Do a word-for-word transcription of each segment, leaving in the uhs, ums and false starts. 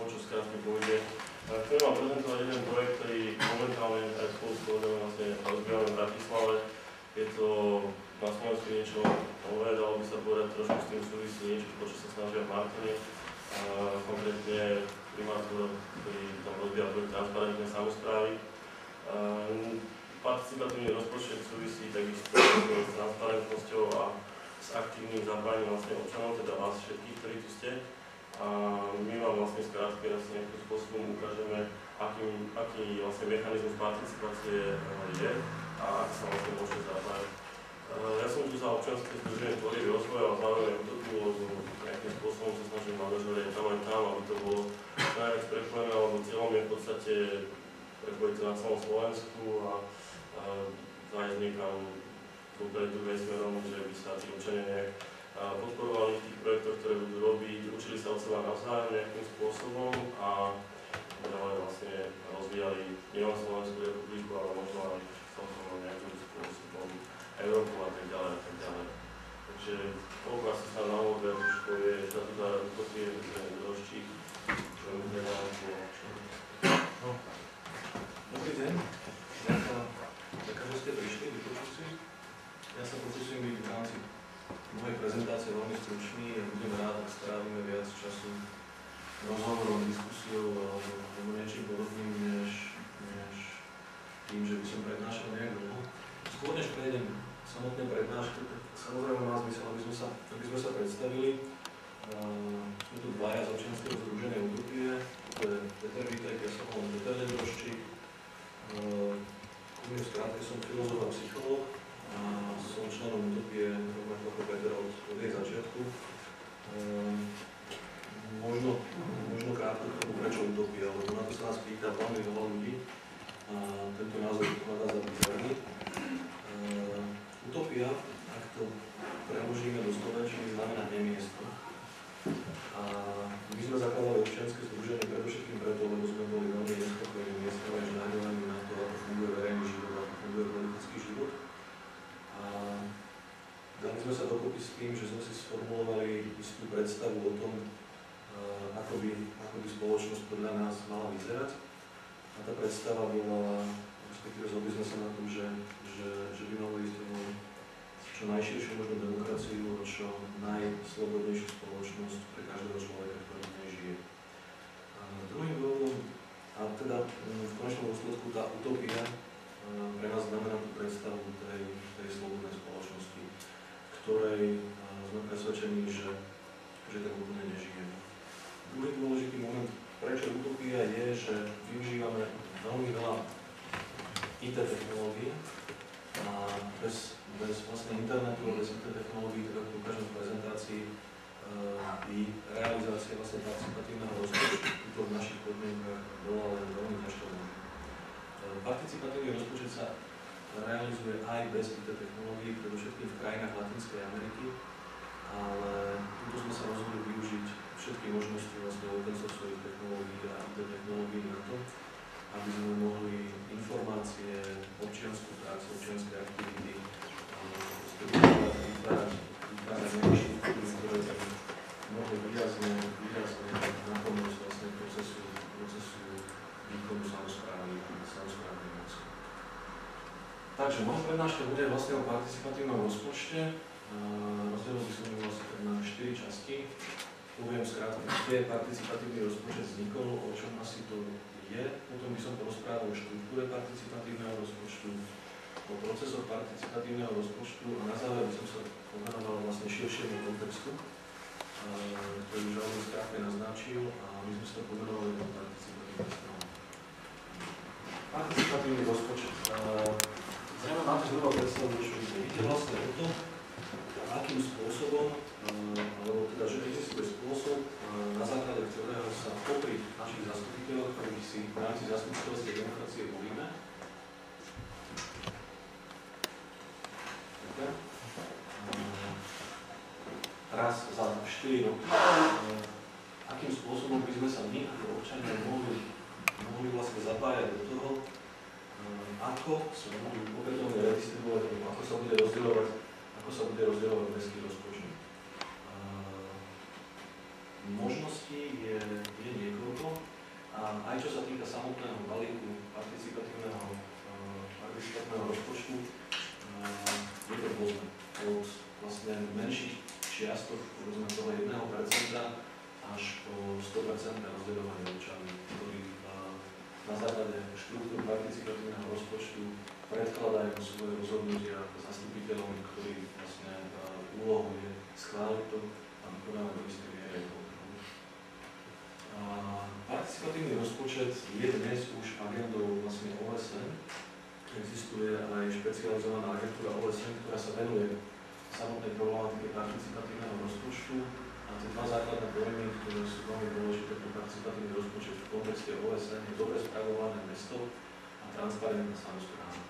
čo skrátke pôjde. Chcem vám prezentovať jeden projekt, ktorý momentálne aj spolu s kolegami vlastne rozbývame v Bratislave. Je to na Slovensku niečo nové, dalo by sa povedať, trošku s tým súvisí niečo, to, čo sa snažia v Martine. Konkrétne primátor, ktorý tam rozbíja projekt transparentné samosprávy. Participatívny rozpočet súvisí takisto s transparentnosťou a s aktívnym zapájením vlastne občanov, teda vás všetkých, ktorí tu ste. A my vám vlastne skrátke asi nejakým spôsobom ukážeme, aký, aký vlastne mechanizmus participácie je a ak sa vlastne môžete zapájať. Ja som tu za občianske združenie Tvorivý rozvoj a zároveň utoku, lebo nejakým spôsobom sa snažím manažovať aj tam aj tam, aby to bolo najviac prepojené, lebo cieľom je v podstate prepojiť to na celom Slovensku a, a zájsť niekam dopredu aj smerom, že by sa tí občania nejak podporovali v tých projektoch, ktoré budú robiť, učili sa od seba navzájom nejakým spôsobom a ďalej vlastne rozvíjali nielen Slovenskú republiku, ale možno aj celkovo nejakým spôsobom Európu a tak ďalej a tak ďalej. Takže toľko asi sa na úvod trošku je štatutár utopie Droščík, čo je udávať po No. Dobrý deň, ďakujem, že ste prišli, vypočuť si. Ja sa pocitujem byť v rámci mojej prezentácie veľmi stručný a budem rád, ak strávime viac času rozhovorom, diskusiou alebo niečím podobným, než, než tým, že by som prednášal nejak dlho. Skôr než prejdem samotné prednášky, tak samozrejme má zmysel, aby sme sa, aby sme sa predstavili. Uh, sme tu dvaja z občianskeho združenia Utopie, to je Peter Vítek, ja sa volám Peter Droščík. Uh, v skrátke som filozof a psychológ a som členom Utopie rovnako ako Peter od, od jej začiatku. Uh, možno, možno krátko k tomu, prečo Utopia, lebo na to sa nás pýta veľmi veľa ľudí a tento názov pokladá za bizarný. Uh, Utopia, ak to preložíme do slovenčiny, znamená nemiesto. A my sme zakladali občianske združenie predovšetkým preto, lebo sme boli veľmi nespokojní miestami až nájdovaní na to, ako funguje verejný život, ako funguje politický život. A dali sme sa dokopy s tým, že sme si sformulovali istú predstavu o tom, ako by, ako by spoločnosť podľa nás mala vyzerať. A tá predstava bola, respektíve zhodli sme sa na tom, že, že, že by malo ísť o čo najširšiu možnú demokraciu, o čo najslobodnejšiu spoločnosť pre každého človeka, ktorý v nej žije. A druhým dôvodom, a teda v konečnom dôsledku tá utopia pre nás znamená tú predstavu tej, tej slobodnej spoločnosti, ktorej sme presvedčení, že, že tak úplne nežijeme. Druhý dôležitý moment, prečo utopia, je, že využívame veľmi veľa í té technológií a bez, bez vlastne internetu a bez í té technológií, tak ako ukážem v prezentácii, by realizácia vlastne participatívneho rozpočtu v našich podmienkach bola len veľmi ťažko možná. Participatívny rozpočet sa realizuje aj bez í té technológií, predovšetkým v krajinách Latinskej Ameriky, ale tuto sme sa rozhodli využiť všetky možnosti vlastne open sourceových technológií a í té technológií na to, aby sme mohli informácie, občiansku prax, občianske aktivity, vytvárať, vytvárať nejaké štruktúry, ktoré by mohli výrazne, výrazne napomôcť vlastne procesu, procesu výkonu samosprávy a samosprávnej moci. Takže moja prednáška bude vlastne o participatívnom rozpočte. Rozdelil by som ju vlastne na štyri časti. Poviem skrátke, kde participatívny rozpočet vznikol, o čom asi to je. Potom by som porozprával o štruktúre participatívneho rozpočtu, o procesoch participatívneho rozpočtu a na záver by som sa povenoval vlastne širšiemu kontextu, ktorý už veľmi skrátke naznačil a my sme sa to pomenovali do participatívnej strany. Participatívny rozpočet. Zrejme máte zhruba predstavu, čo vidíte vlastne o to, akým spôsobom, alebo teda, že existuje spôsob, na základe ktorého sa popri našich zastupiteľov, ktorých si v rámci zastupiteľskej demokracie volíme, raz za štyri roky, akým spôsobom by sme sa my ako občania mohli, mohli vlastne zapájať do toho, ako sa mohli opätovne redistribuovať, ako sa bude rozdielovať ako sa bude rozdielovať mestský rozpočet. Možností je, je niekoľko. samotného balíku participatívneho, uh, participatívneho rozpočtu uh, je to rôzne. Od vlastne menších čiastok, povedzme toho jedného percenta až po sto percent rozdeľovania občanov, ktorí uh, na základe štruktúr participatívneho rozpočtu predkladajú svoje rozhodnutia zastupiteľom, ktorí vlastne uh, úlohou je schváliť to a vykonávať do istej miery kontrolu. Participatívny rozpočet je dnes už agendou vlastne O S N. Existuje aj špecializovaná agentúra O S N, ktorá sa venuje samotnej problematike participatívneho rozpočtu. A tie dva základné pojmy, ktoré sú veľmi dôležité pre participatívny rozpočet v kontexte O S N, je dobre spravované mesto a transparentná samospráva.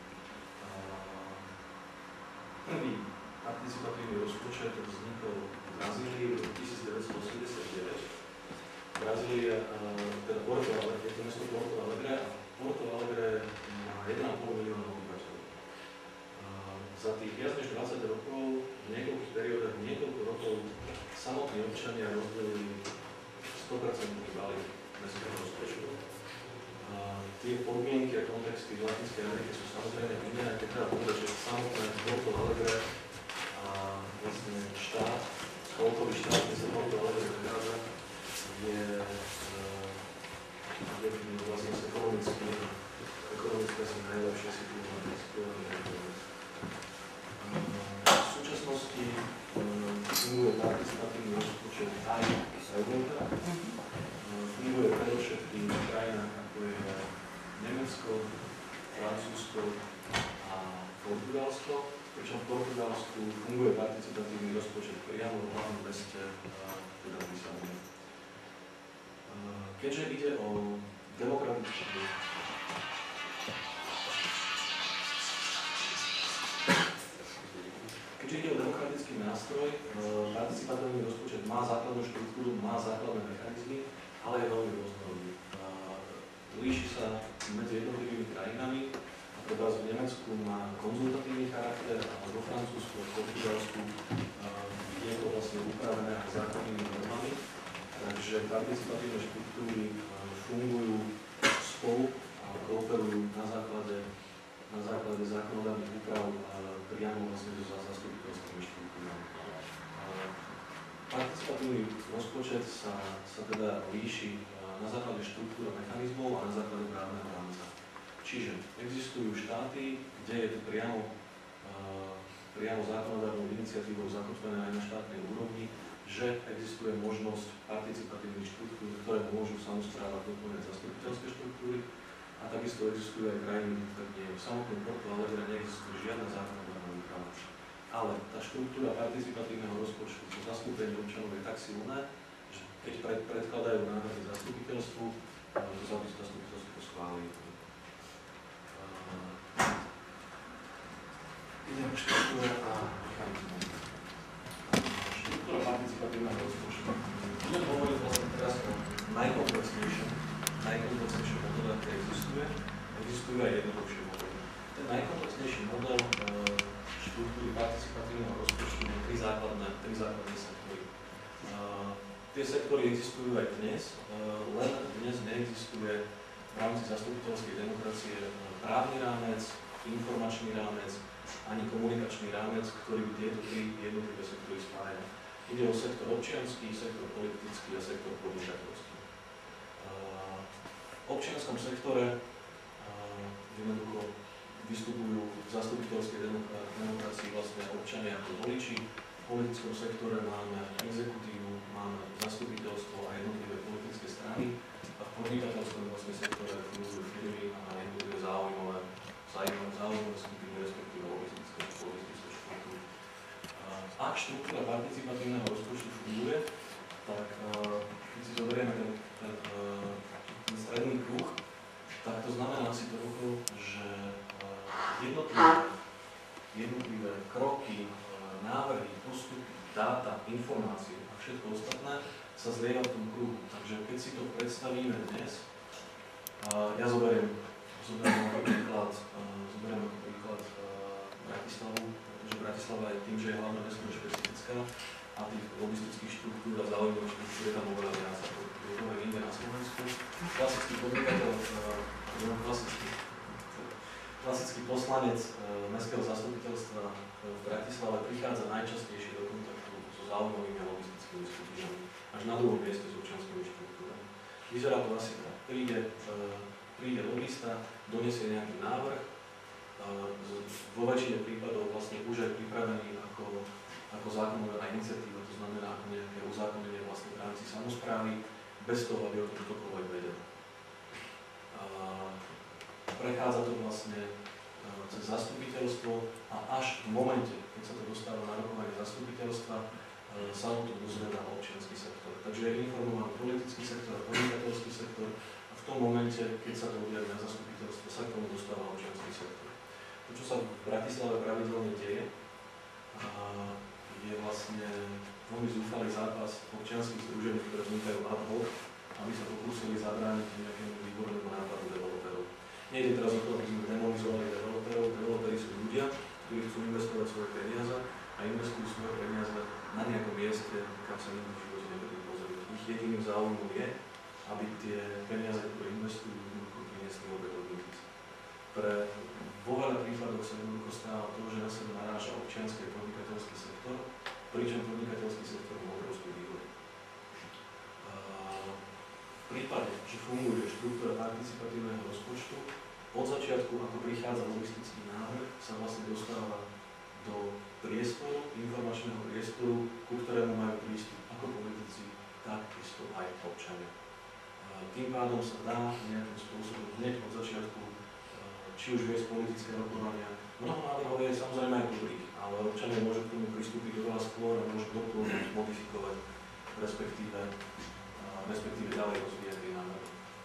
Prvý participatívny rozpočet vznikol v Brazílii v roku devätnásťstoosemdesiatdeväť. Brazília, teda Porto Alegre, je to mesto Porto Alegre a Porto Alegre má jeden a pol milióna obyvateľov. Za tých viac než dvadsať rokov, v niekoľkých periódach, niekoľko rokov samotní občania rozdelili sto percent balík mestského rozpočtu. Tie podmienky a kontexty v Latinskej Amerike sú samozrejme iné, a keď treba povedať, že samotné Porto Alegre a vlastne štát, spolkový štát, kde sa Porto Alegre nachádza, je, je vlastne ekonomicky, ekonomicky asi najlepšie situovaný region. V súčasnosti funguje participatívny rozpočet aj z Európa. Funguje predovšetkým v krajinách, ako je Nemecko, Francúzsko a Portugalsko. Pričom v Portugalsku funguje participatívny rozpočet priamo v hlavnom meste, teda v Lisabone. Keďže ide o demokratický Keďže ide o demokratický nástroj, participatívny rozpočet má základnú štruktúru, má základné mechanizmy, ale je veľmi rôznorodý. Líši sa medzi jednotlivými krajinami, a teda v Nemecku má konzultatívny charakter, a vo Francúzsku a v Portugalsku je to vlastne upravené zákonnými normami. Takže participatívne štruktúry fungujú spolu a kooperujú na základe, na základe zákonodárnych úprav priamo vlastne so zastupiteľskými štruktúrami. Participatívny rozpočet sa, sa teda líši na základe štruktúr a mechanizmov a na základe právneho rámca. Čiže existujú štáty, kde je to priamo, priamo zákonodárnou iniciatívou zakotvené aj na štátnej úrovni, že existuje možnosť participatívnych štruktúr, ktoré môžu samospráva doplňať zastupiteľské štruktúry, a takisto existujú aj krajiny, kde v samotnom Porto Alegre neexistuje žiadna zákonodárna úprava. Ale tá štruktúra participatívneho rozpočtu, to zastúpenie občanov je tak silné, že keď pred, predkladajú návrhy zastupiteľstvu, to zastupiteľstvo to schválí. Idem k štruktúre a mechanizmu. Štruktúra participatívneho rozpočtu. Budem hovoriť vlastne teraz o najkomplexnejšom, najkomplexnejšom modele, ktorý existuje. Existuje aj jednoduchšie modely. Ten najkomplexnejší model e, štruktúry participatívneho rozpočtu má tri základné, tri základné sektory. E, tie sektory existujú aj dnes, e, len dnes neexistuje v rámci zastupiteľskej demokracie právny rámec, informačný rámec, ani komunikačný rámec, ktorý by tieto tri jednotlivé sektory spájal. Ide o sektor občiansky, sektor politický a sektor podnikateľský. V občianskom sektore jednoducho vystupujú v zastupiteľskej demokracii vlastne občania ako voliči. V politickom sektore máme exekutívu, máme zastupiteľstvo a jednotlivé politické strany. A v podnikateľskom vlastne sektore fungujú firmy a jednotlivé záujmové, záujmové skupiny, respektíve lobistické štruktúry. Ak štruktúra participatívneho rozpočtu funguje, tak keď si zoberieme ten, ten, ten stredný kruh, tak to znamená si toľko, že jednotlivé, jednotlivé kroky, návrhy, postupy, dáta, informácie a všetko ostatné sa zlieva v tom kruhu. Takže keď si to predstavíme dnes, ja zoberiem, zoberiem ako príklad, zoberiem ako príklad Bratislavu, pretože Bratislava je tým, že je hlavné mesto špecifická a a tých logistických štruktúr a záujmových štruktúr je tam oveľa viac ako je to aj inde na Slovensku. Klasický podnikateľ, klasický, klasický poslanec mestského zastupiteľstva v Bratislave prichádza najčastejšie do kontaktu so záujmovými a logistickými skupinami, až na druhom mieste s občianskymi štruktúrami. Vyzerá to asi tak. Príde, príde lobista, donesie nejaký návrh, vo väčšine prípadov vlastne už je pripravený ako, ako zákonná iniciatíva, to znamená ako nejaké uzákonenie vlastne v rámci samosprávy, bez toho, aby o tom ktokoľvek vedel. Prechádza to vlastne cez zastupiteľstvo a až v momente, keď sa to dostáva na rokovanie zastupiteľstva, sa o tom dozvedá občiansky sektor. Takže je informovaný politický sektor a podnikateľský sektor a v tom momente, keď sa to objaví na zastupiteľstvo, sa k tomu dostáva občiansky sektor. To, čo sa v Bratislave pravidelne deje, je vlastne veľmi zúfalý zápas občianskych združení, ktoré vznikajú ad hoc, aby sa pokúsili zabrániť nejakému výbornému nápadu developerov. Nejde teraz o to, aby sme demonizovali developerov. Developeri sú ľudia, ktorí chcú investovať svoje peniaze a investujú svoje peniaze na nejakom mieste, kam sa nikdy v živote nebudú pozrieť. Ich jediným záujmom je, aby tie peniaze, ktoré investujú, priniesli opätovný zisk. Pre vo veľa prípadoch sa jednoducho stáva to, že na sebe naráža občiansky a podnikateľský sektor, pričom podnikateľský sektor má obrovskú výhodu. V prípade, že funguje štruktúra participatívneho rozpočtu, od začiatku, ako prichádza logistický návrh, sa vlastne dostáva do priestoru, informačného priestoru, ku ktorému majú prístup ako politici, tak isto aj občania. Tým pádom sa dá nejakým spôsobom hneď od začiatku či už viesť politické rokovania. Mnoho návrhov je samozrejme aj dobrých, ale občania môžu k tomu pristúpiť oveľa skôr a môžu doplniť, modifikovať, respektíve, respektíve ďalej rozvíjať tie návrhy.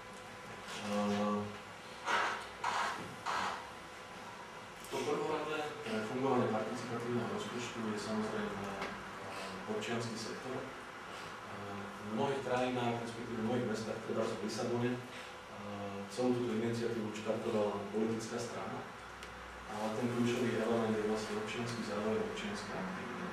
To prvoradé pre fungovanie participatívneho rozpočtu je samozrejme občiansky sektor. V mnohých krajinách, respektíve v mnohých mestách, teda v Lisabone, celú túto iniciatívu štartovala politická strana, ale ten kľúčový element je vlastne občiansky záujem, občianská aktivita.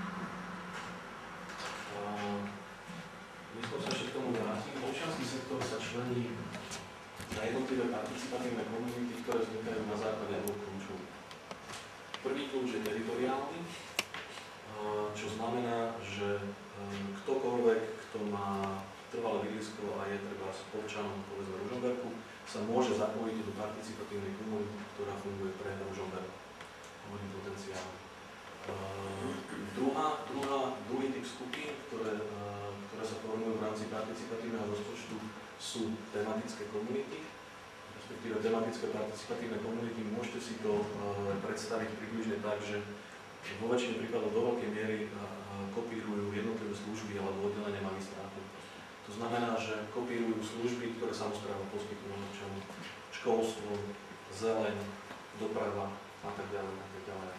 Neskôr sa ešte k tomu vrátim. Občiansky sektor sa člení na jednotlivé participatívne komunity, ktoré vznikajú na základe dvoch kľúčov. Prvý kľúč je teritoriálny, čo znamená, že ktokoľvek, kto má trvalé bydlisko a je treba s občanom, povedzme Ružomberku, sa môže zapojiť do participatívnej komunity, ktorá funguje pre Ružomberku. Hovorím potenciálne. Uh, druhá, druhá, druhý typ skupín, ktoré, uh, ktoré sa formujú v rámci participatívneho rozpočtu, sú tematické komunity, respektíve tematické participatívne komunity. Môžete si to uh, predstaviť približne tak, že vo väčšine prípadov do veľkej miery uh, kopírujú jednotlivé služby alebo oddelenie magistrátu. To znamená, že kopírujú služby, ktoré samospráva poskytujú občanom, školstvo, zeleň, doprava a tak ďalej, a tak ďalej.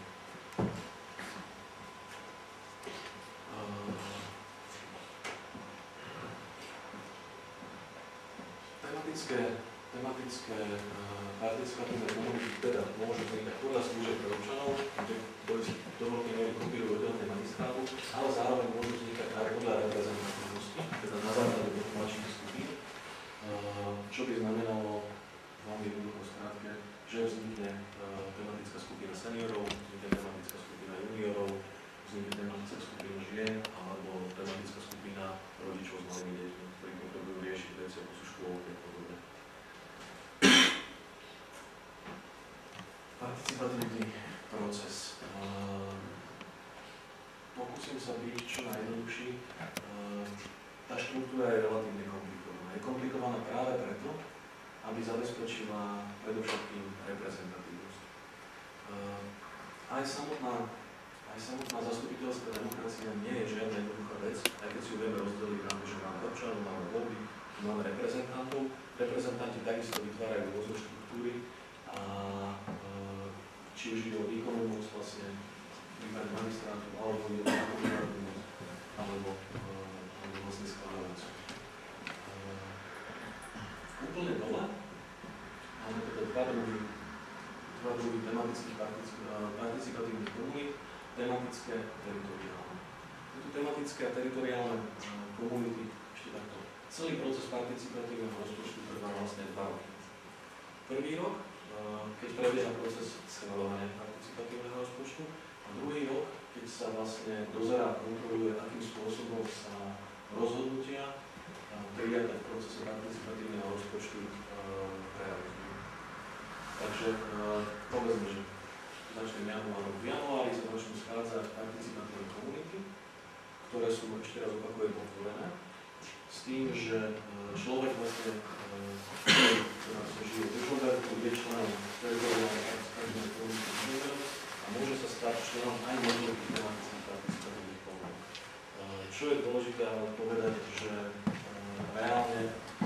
Tematické, tematické participatívne komunity teda môžu vznikať podľa služieb pre občanov, kde do veľkej miery kopírujú oddelenie magistrátu, ale zároveň môžu vznikať aj podľa reprezentatívnosti, teda na základe informačných skupín, čo by znamenalo veľmi jednoducho skrátke, že vznikne tematická skupina seniorov, vznikne tematická skupina juniorov, vznikne tematická skupina žien alebo tematická skupina rodičov s malými deťmi, ktorí potrebujú riešiť veci ako sú škôlky a podobne. Participatívny proces. Pokúsim sa byť čo najjednoduchší. Tá štruktúra je relatívne komplikovaná. Je komplikovaná práve preto, aby zabezpečila predovšetkým reprezentatívnosť. Aj samotná, aj samotná zastupiteľská demokracia nie je žiadna jednoduchá vec, aj keď si ju vieme rozdeliť na to, že máme občanov, máme voľby, máme reprezentantov. Reprezentanti takisto vytvárajú rôzne štruktúry a či už ide o výkonnú moc vlastne prípade magistrátu, alebo ide o zákonodárnu moc, alebo, alebo vlastne schváľovacú. Úplne dole máme teda dva druhy, dva druhy tematických participatívnych komunít, tematické a teritoriálne. Sú tu tematické a teritoriálne komunity, ešte takto. Celý proces participatívneho rozpočtu trvá vlastne dva roky. Prvý rok, keď prebieha proces schvaľovania participatívneho rozpočtu, a druhý rok, keď sa vlastne dozerá a kontroluje, akým spôsobom sa rozhodnutia prijaté v procese participatívneho rozpočtu realizujú. Takže povedzme, že začne januári. V januári sa začnú schádzať participatívne komunity, ktoré sú, ešte raz opakujem, otvorené, s tým, že človek vlastne, ktorý sa žije v Žoberku, je členom teritoriálnej participatívnej komunity a môže sa stať členom aj jednotlivých tematických participatívnych komunít. Čo je dôležité ale povedať, že reálne,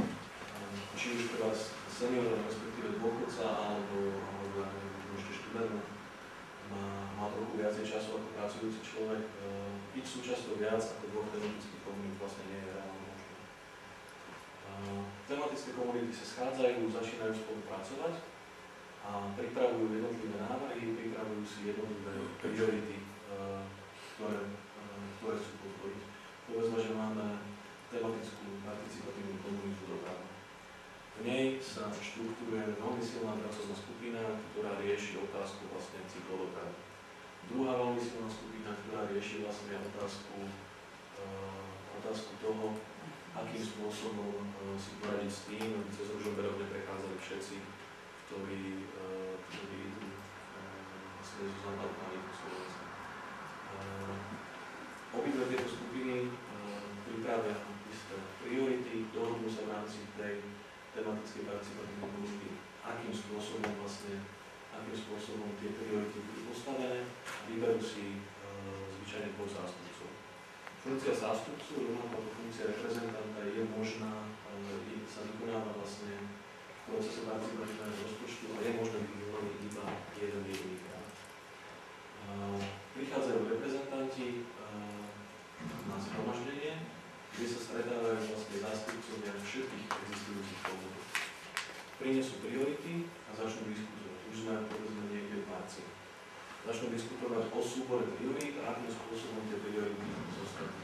či už teda senior, respektíve dôchodca, alebo, alebo ešte študent, má, má trochu viacej času ako pracujúci človek, byť súčasťou viac ako dvoch tematických komunít vlastne nie je reálne možné. Tematické komunity sa schádzajú, začínajú spolupracovať a pripravujú jednotlivé návrhy, pripravujú si jednotlivé priority, ktoré, ktoré chcú podporiť. Povedzme, že máme tematickú participatívnu komunitu dopravu. V nej sa štruktúruje veľmi silná pracovná skupina, ktorá rieši otázku vlastne cyklodopravy. Druhá veľmi silná skupina, ktorá rieši vlastne otázku, uh, otázku toho, akým spôsobom uh, si poradiť s tým, aby cez Ružomberok neprechádzali všetci, ktorí, uh, ktorí idú uh, vlastne zo západu na východ Slovenska. Uh, obidve tieto skupiny uh, pripravia isté priority, dohodnú sa v rámci tej tematickej participatívnej komunity, akým spôsobom vlastne, akým spôsobom tie priority budú postavené a vyberú si uh, zvyčajne dvoch zástupcov. Funkcia zástupcu, rovnako ako funkcia reprezentanta je možná, uh, sa vykonáva vlastne v procese participatívneho rozpočtu a je možné vykonať iba jeden jediný krát. Uh, prichádzajú reprezentanti uh, na zhromaždenie, kde sa stretávajú vlastne zástupcovia všetkých existujúcich komunít. Prinesú priority a začnú diskutovať. Už sme povedzme niekde v marci. Začnú diskutovať o súbore priorít a akým spôsobom tie priority zostanú.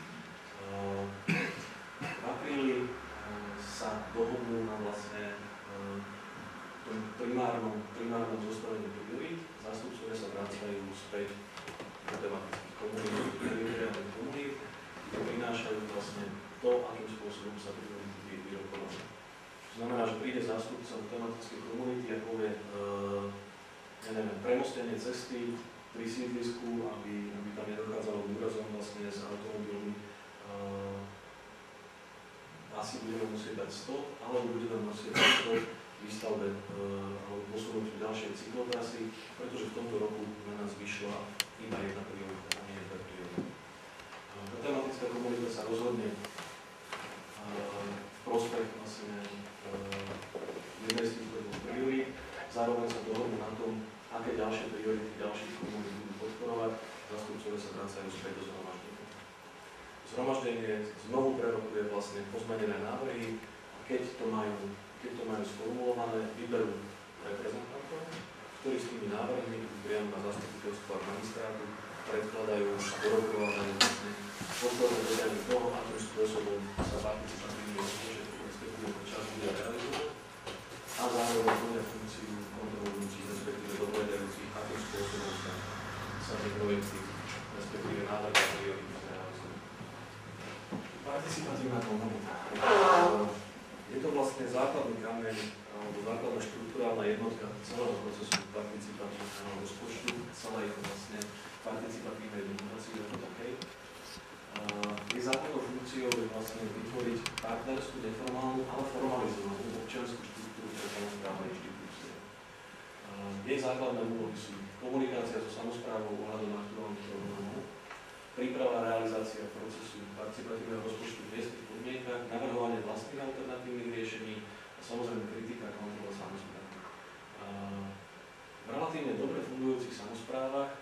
V apríli sa dohodnú na vlastne tom primárnom, primárnom zostavení priorít. Zástupcovia sa vracajú späť do tematických komunít, do teritoriálnych komunít, prinášajú vlastne to, akým spôsobom sa priority vyrokovali. To znamená, že príde zástupca tematickej komunity a povie, uh, ja neviem, premostenie cesty pri sídlisku, aby, aby tam nedochádzalo k úrazom vlastne s automobilmi. Uh, asi budeme musieť dať stop, alebo budeme musieť dať stop výstavbe uh, alebo posunúť ďalšie cyklotrasy, pretože v tomto roku na nás vyšla iba jedna priorita, a nie jedna priorita. Tá tematická komunita sa rozhodne uh, v prospech vlastne jednej z týchto dvoch priorít, zároveň sa dohodnú na tom, aké ďalšie priority ďalších komunít budú podporovať, zástupcovia sa vracajú späť do zhromaždenia. Zhromaždenie znovu prerokuje vlastne pozmenené návrhy a keď to majú, keď to majú sformulované, vyberú reprezentantov, ktorí s tými návrhmi idú priamo na zastupiteľstvo a magistrátu, predkladajú a dorokovávajú vlastne posledné detaily toho, akým spôsobom sa participatívny rozpočet, respektíve čas bude realizovať a zároveň plnia funkciu kontrolujúcich, respektíve dohľadajúcich, akým spôsobom sa, sa tie projekty, respektíve návrhy a priority realizujú. Participatívna komunita. Je to vlastne základný kameň alebo základná štruktúrálna jednotka celého procesu participatívneho rozpočtu, celej vlastne participatívnej demokracie ako takej. Je základnou funkciou je vlastne vytvoriť partnerskú, neformálnu, ale formalizovanú občiansku štruktúru pre samosprávne inštitúcie. Jej základné úlohy sú komunikácia so samosprávou ohľadom aktuálnych problémov, príprava a realizácia procesu participatívneho rozpočtu v miestnych podmienkach, navrhovanie vlastných alternatívnych riešení a samozrejme kritika a kontrola samosprávy. V relatívne dobre fungujúcich samosprávach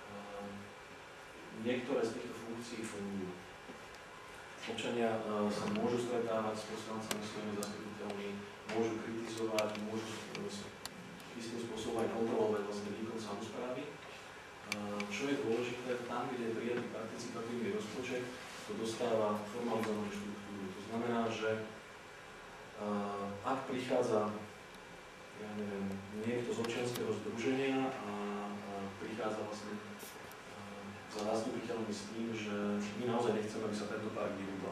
niektoré z týchto funkcií fungujú. Občania uh, sa môžu stretávať s poslancami, svojimi zastupiteľmi, môžu kritizovať, môžu istým spôsobom aj kontrolovať vlastne výkon samosprávy. Uh, čo je dôležité, tá tam, kde je prijatý participatívny rozpočet, to dostáva formalizovanú štruktúru. To znamená, že uh, ak prichádza, ja neviem, niekto z občianskeho združenia a, a prichádza vlastne uh, za zastupiteľmi s tým, že my naozaj nechceme, aby sa tento park vyrúbal.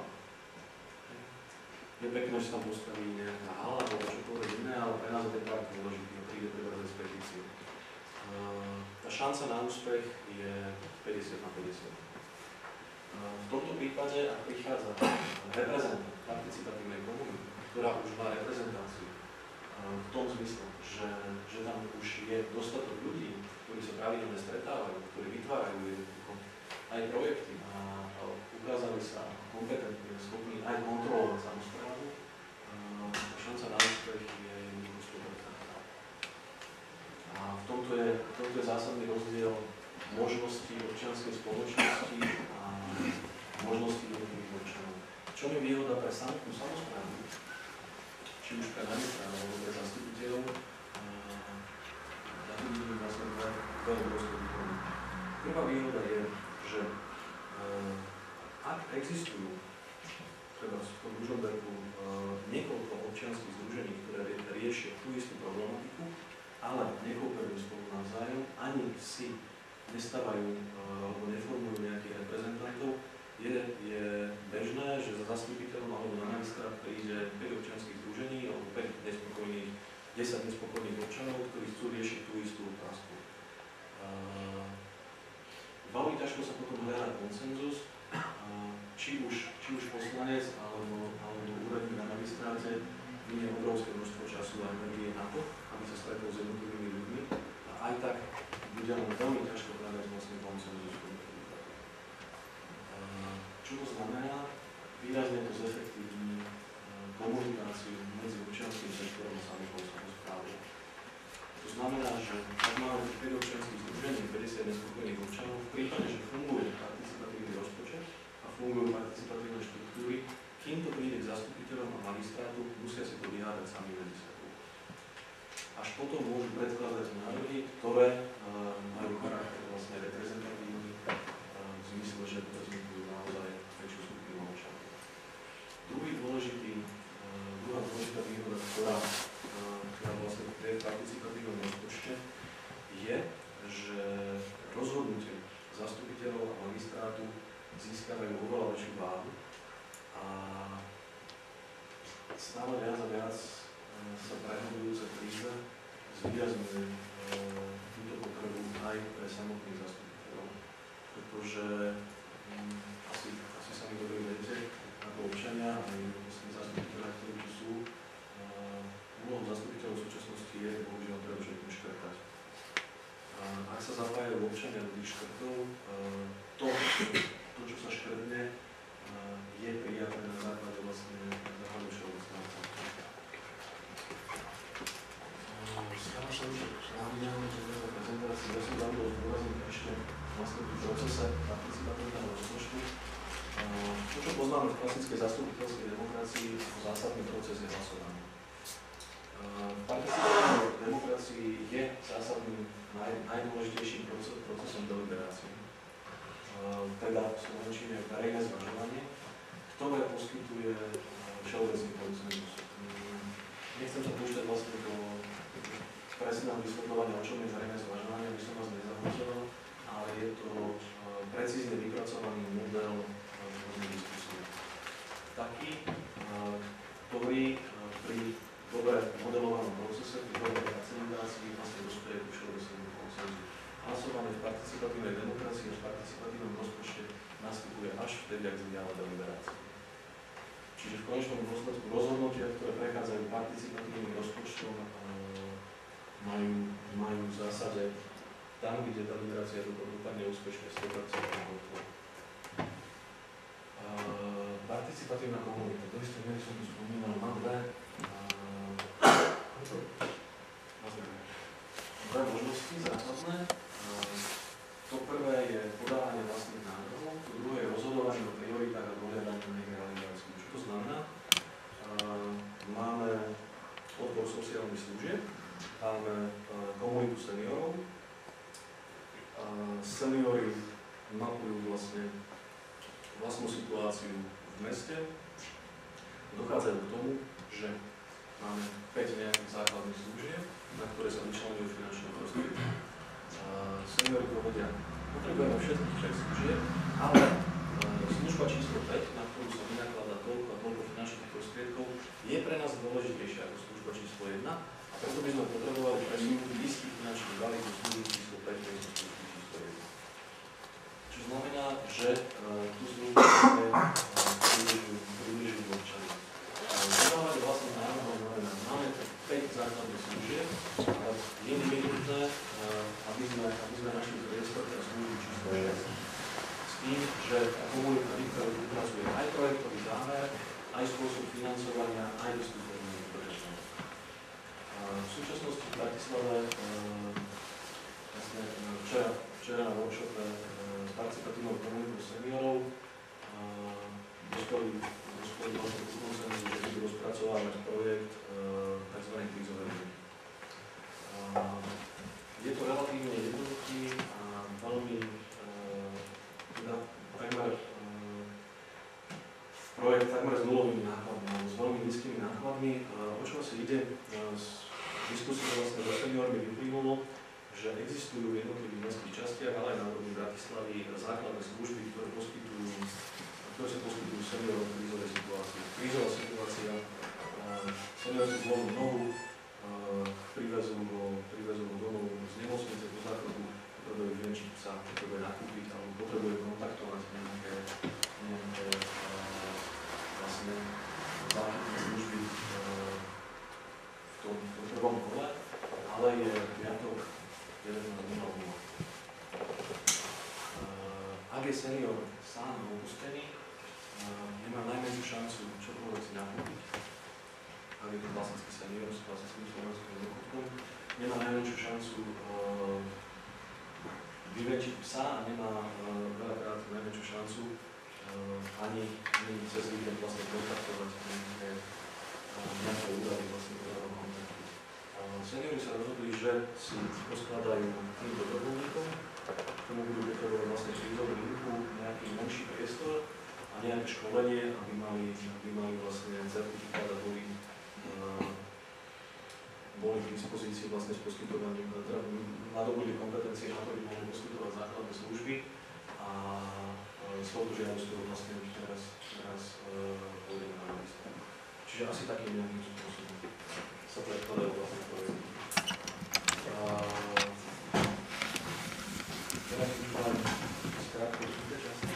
Je pekné, že sa tam postaví nejaká hala alebo čokoľvek iné, ale pre nás je ten park dôležitý a príde treba z petície. Uh, tá šanca na úspech je päťdesiat na päťdesiat. Uh, v tomto prípade, ak prichádza reprezentant participatívnej komunity, ktorá už má reprezentáciu uh, v tom zmysle, že, že tam už je dostatok ľudí, ktorí sa pravidelne stretávajú, ktorí vytvárajú aj projekty a, a ukázali sa kompetentní, schopní aj kontrolovať samosprávu, uh, šanca na úspech je jednoducho sto percent. A v tomto je, v tomto je zásadný rozdiel možností občianskej spoločnosti a možností jednotlivých občanov. Čo je výhoda pre samotnú samosprávu, či už pre nájomníka alebo pre zastupiteľov, ja tu vidím vlastne dve obrovské výhody. Prvá výhoda je, že ak existujú treba v tom Ružomberku niekoľko občianskych združení, ktoré riešia tú istú problematiku, ale nekooperajú spolu navzájom, ani si nestávajú alebo neformujú nejakých reprezentantov, je, je bežné, že za zastupiteľom alebo na magistrát príde päť občianskych združení alebo päť nespokojných, desať nespokojných občanov, ktorí chcú riešiť tú istú otázku. Veľmi ťažko sa potom hľadá konsenzus, či už, či už poslanec alebo, alebo úradník na magistráte minie obrovské množstvo času a energie na to, aby sa stretol s jednotlivými ľuďmi a aj tak bude len veľmi ťažko hľadať vlastne konsenzus. Čo to znamená? Výrazne to zefektívni komunikáciu medzi občianským sektorom a samotnou samosprávou. To znamená, že ak máme päť občianskych združení, päťdesiat nespokojných občanov, v prípade, že funguje participatívny rozpočet a fungujú participatívne štruktúry, kým to príde k zastupiteľom a magistrátu, musia si to vyhádať sami medzi sebou. Až potom môžu predkladať návrhy, ktoré uh, majú charakter vlastne reprezentatívny uh, v zmysle, že reprezentujú naozaj väčšiu skupinu občanov. Druhý dôležitý, uh, druhá dôležitá výhoda, ktorá, uh, ktorá vlastne je v participatívnom rozpočte, je, že rozhodnutie zastupiteľov a magistrátu získavajú oveľa väčšiu váhu a stále viac a viac sa prehodujúce kríze zvýrazňujú túto potrebu aj pre samotných zastupiteľov. Pretože um, asi, asi sami dobre viete, ako občania aj vlastne zastupiteľia, ktorí tu sú, uh, úlohou zastupiteľov v súčasnosti je bohužiaľ predovšetkým škrtať. Uh, ak sa zapájajú občania do tých škrtov, uh, to, to, čo sa škrtne, uh, je prijaté na základe vlastne základu všeobecného konsenzu. Stále sa už návidíme, že v tejto prezentácii ja som zabudol zdôrazniť ešte vlastne v procese participatívneho rozpočtu. To, čo poznáme v klasickej zastupiteľskej demokracii, ako zásadný proces je hlasovanie. V participatívnej demokracii je zásadným naj, najdôležitejším proces, procesom deliberácie. Teda v slovenčine verejné zvažovanie, ktoré poskytuje všeobecný konsenzus. Nechcem sa púšťať vlastne do presného vysvetľovania, o čom je verejné zvažovanie, aby som vás nezahlčoval, ale je to precízne vypracovaný model rôznych diskusí. Taký, ktorý pri dobre modelovanom procese, pri dobrej facilitácii vlastne dospeje ku všeobecnému konsenzu. Hlasovanie v participatívnej demokracii a v participatívnom rozpočte nastupuje až vtedy, ak zvíjala deliberácia. Čiže v konečnom dôsledku rozhodnutia, ktoré prechádzajú participatívnym rozpočtom, majú, majú v zásade tam, kde deliberácia dopadne úspešne sto percent hodnotou. Participatívna komunita, do istej miery som tu spomínal, má dve, dve možnosti základné. To prvé je podávanie vlastných návrhov, to druhé je rozhodovanie o prioritách a dohľadanie na ich realizáciu. Čo to znamená? Máme odbor sociálnych služieb, máme komunitu seniorov. Seniori mapujú vlastne vlastnú situáciu v meste. Dochádzajú k tomu, že máme päť nejakých základných služieb, na ktoré sa vyčlenujú finančné prostriedky. Seniori povedia, potrebujeme všetkých päť služieb, ale e, služba číslo päť, na ktorú sa vynakladá toľko a toľko finančných prostriedkov, je pre nás dôležitejšia ako služba číslo jedna, a preto by sme potrebovali presunúť istý finančný balík do služby číslo päť, to je služby číslo jedna. Čo znamená, že e, tú službu približujú občania. Vydávať vlastne návrhom znamená, máme päť základných služieb, ale je nevyhnutné, aby sme, aby sme našli priestor pre službu číslo šesť. S tým, že tá komunita vypracuje aj projektový zámer, aj spôsob financovania, aj dostupný projektov. V súčasnosti v Bratislave vlastne včera, včera na workshope s participatívnou komunitou seniorov dospeli dospeli vlastne k konsenzu, že budú rozpracovávať projekt tzv. Krízové linky. Je to relatívne jednoduchý a veľmi teda takmer projekt takmer s nulovými nákladmi, alebo s veľmi nízkymi nákladmi. O čo asi ide? Z diskusie vlastne so seniormi vyplynulo, že existujú v jednotlivých mestských častiach, ale aj na úrovni Bratislavy základné služby, ktoré poskytujú ktoré sa poskytujú seniorom v krízovej situácii. Krízová situácia, senior si zlomí nohu, privezú ho, privezú ho domov z nemocnice do záchodu, potrebuje vyvenčiť psa, potrebuje nakúpiť, alebo potrebuje kontaktovať nejaké, nejaké vlastne záchytné služby v tom, v tom prvom kole, ale je piatok jedenásť nula nula. Ak je senior sám opustený, nemá najmenšiu šancu čokoľvek si nakúpiť. Ak je to klasický senior s klasickým slovenským dôchodkom, nemá najmenšiu šancu uh, vyvenčiť psa a nemá uh, veľakrát najmenšiu šancu uh, ani, ani cez víkend vlastne kontaktovať nejaké, uh, nejaké údary vlastne údajov kontaktu. Uh, seniori sa rozhodli, že si poskladajú tým dobrovoľníkom, k tomu budú potrebovať vlastne krízovú linku, nejaký menší priestor a nejaké školenie, aby mali, aby mali vlastne certifikát a boli, uh, boli k dispozícii vlastne s poskytovaním, teda nadobudli kompetencie na to, aby mohli poskytovať základné služby a uh, s touto žiadosťou vlastne už teraz, teraz uh, pôjdeme na list. Čiže asi takým nejakým spôsobom sa predkladajú vlastne projekty. Uh, Teraz už mám skrátku túto časti.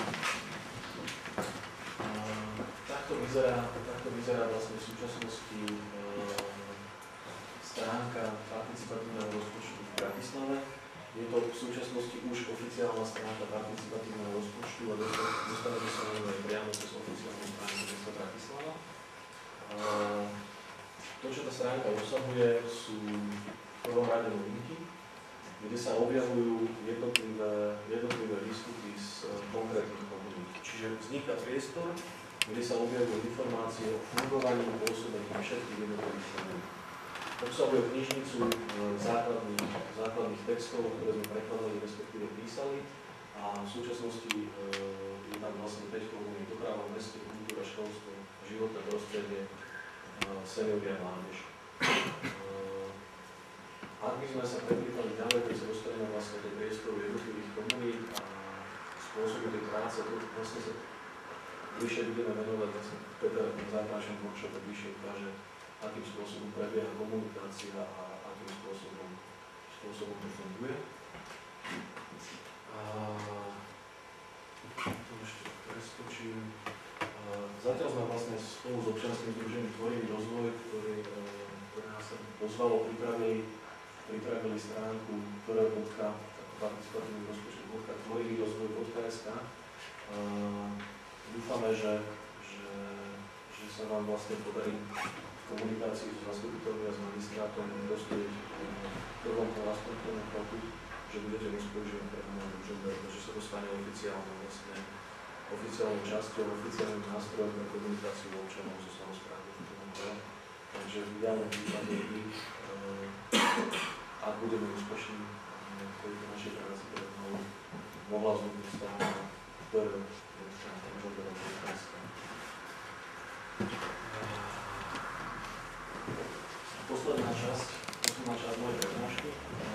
Takto vyzerá, takto vyzerá vlastne v súčasnosti e, stránka participatívneho rozpočtu v Bratislave. Je to v súčasnosti už oficiálna stránka participatívneho rozpočtu a dostanete sa na nej priamo cez oficiálnu stránku mesta Bratislava. E, to, čo tá stránka obsahuje, sú v prvom rade novinky, kde sa objavujú jednotlivé, jednotlivé výstupy z konkrétnych komunít. Čiže vzniká priestor, kde sa objavujú informácie o fungovaní a pôsobení všetkých jednotlivých komunít. Obsahuje knižnicu základných, základných textov, ktoré sme prekladali, respektíve písali, a v súčasnosti je tam vlastne päť komunít: doprava, mesto, kultúra, školstvo, životné prostredie, seniory a mládež. Ak by sme sa preklikali ďalej, keď sa dostaneme vlastne do priestoru jednotlivých komunít a spôsobu tej práce, to vlastne sa bližšie budeme venovať, vlastne Peter na zajtrajšom workshope bližšie ukáže, akým spôsobom prebieha komunikácia a akým spôsobom, spôsobom to funguje. A to ešte preskočím. Zatiaľ sme vlastne spolu s občianským združením Tvorivý rozvoj, ktorý, ktoré nás pozvalo, pripravili pripravili stránku w w w bodka participatívny rozpočet bodka tvorivý rozvoj bodka es ká. Dúfame, že, že, že sa vám vlastne podarí v komunikácii s zastupiteľmi a s magistrátom dospieť v prvom kolastnom kroku, že budete môcť používať prehovornú Ružomberga, že sa dostane oficiálne vlastne oficiálnou časťou, oficiálnym nástrojom pre komunikáciu občanov so samosprávou v prvom kole. Takže v ideálnom prípade i ak budeme úspešní v tejto našej práci, ktoré mohla vzniknúť stále prvý Ružomberok devätnásť. Posledná časť, posledná časť mojej prednášky.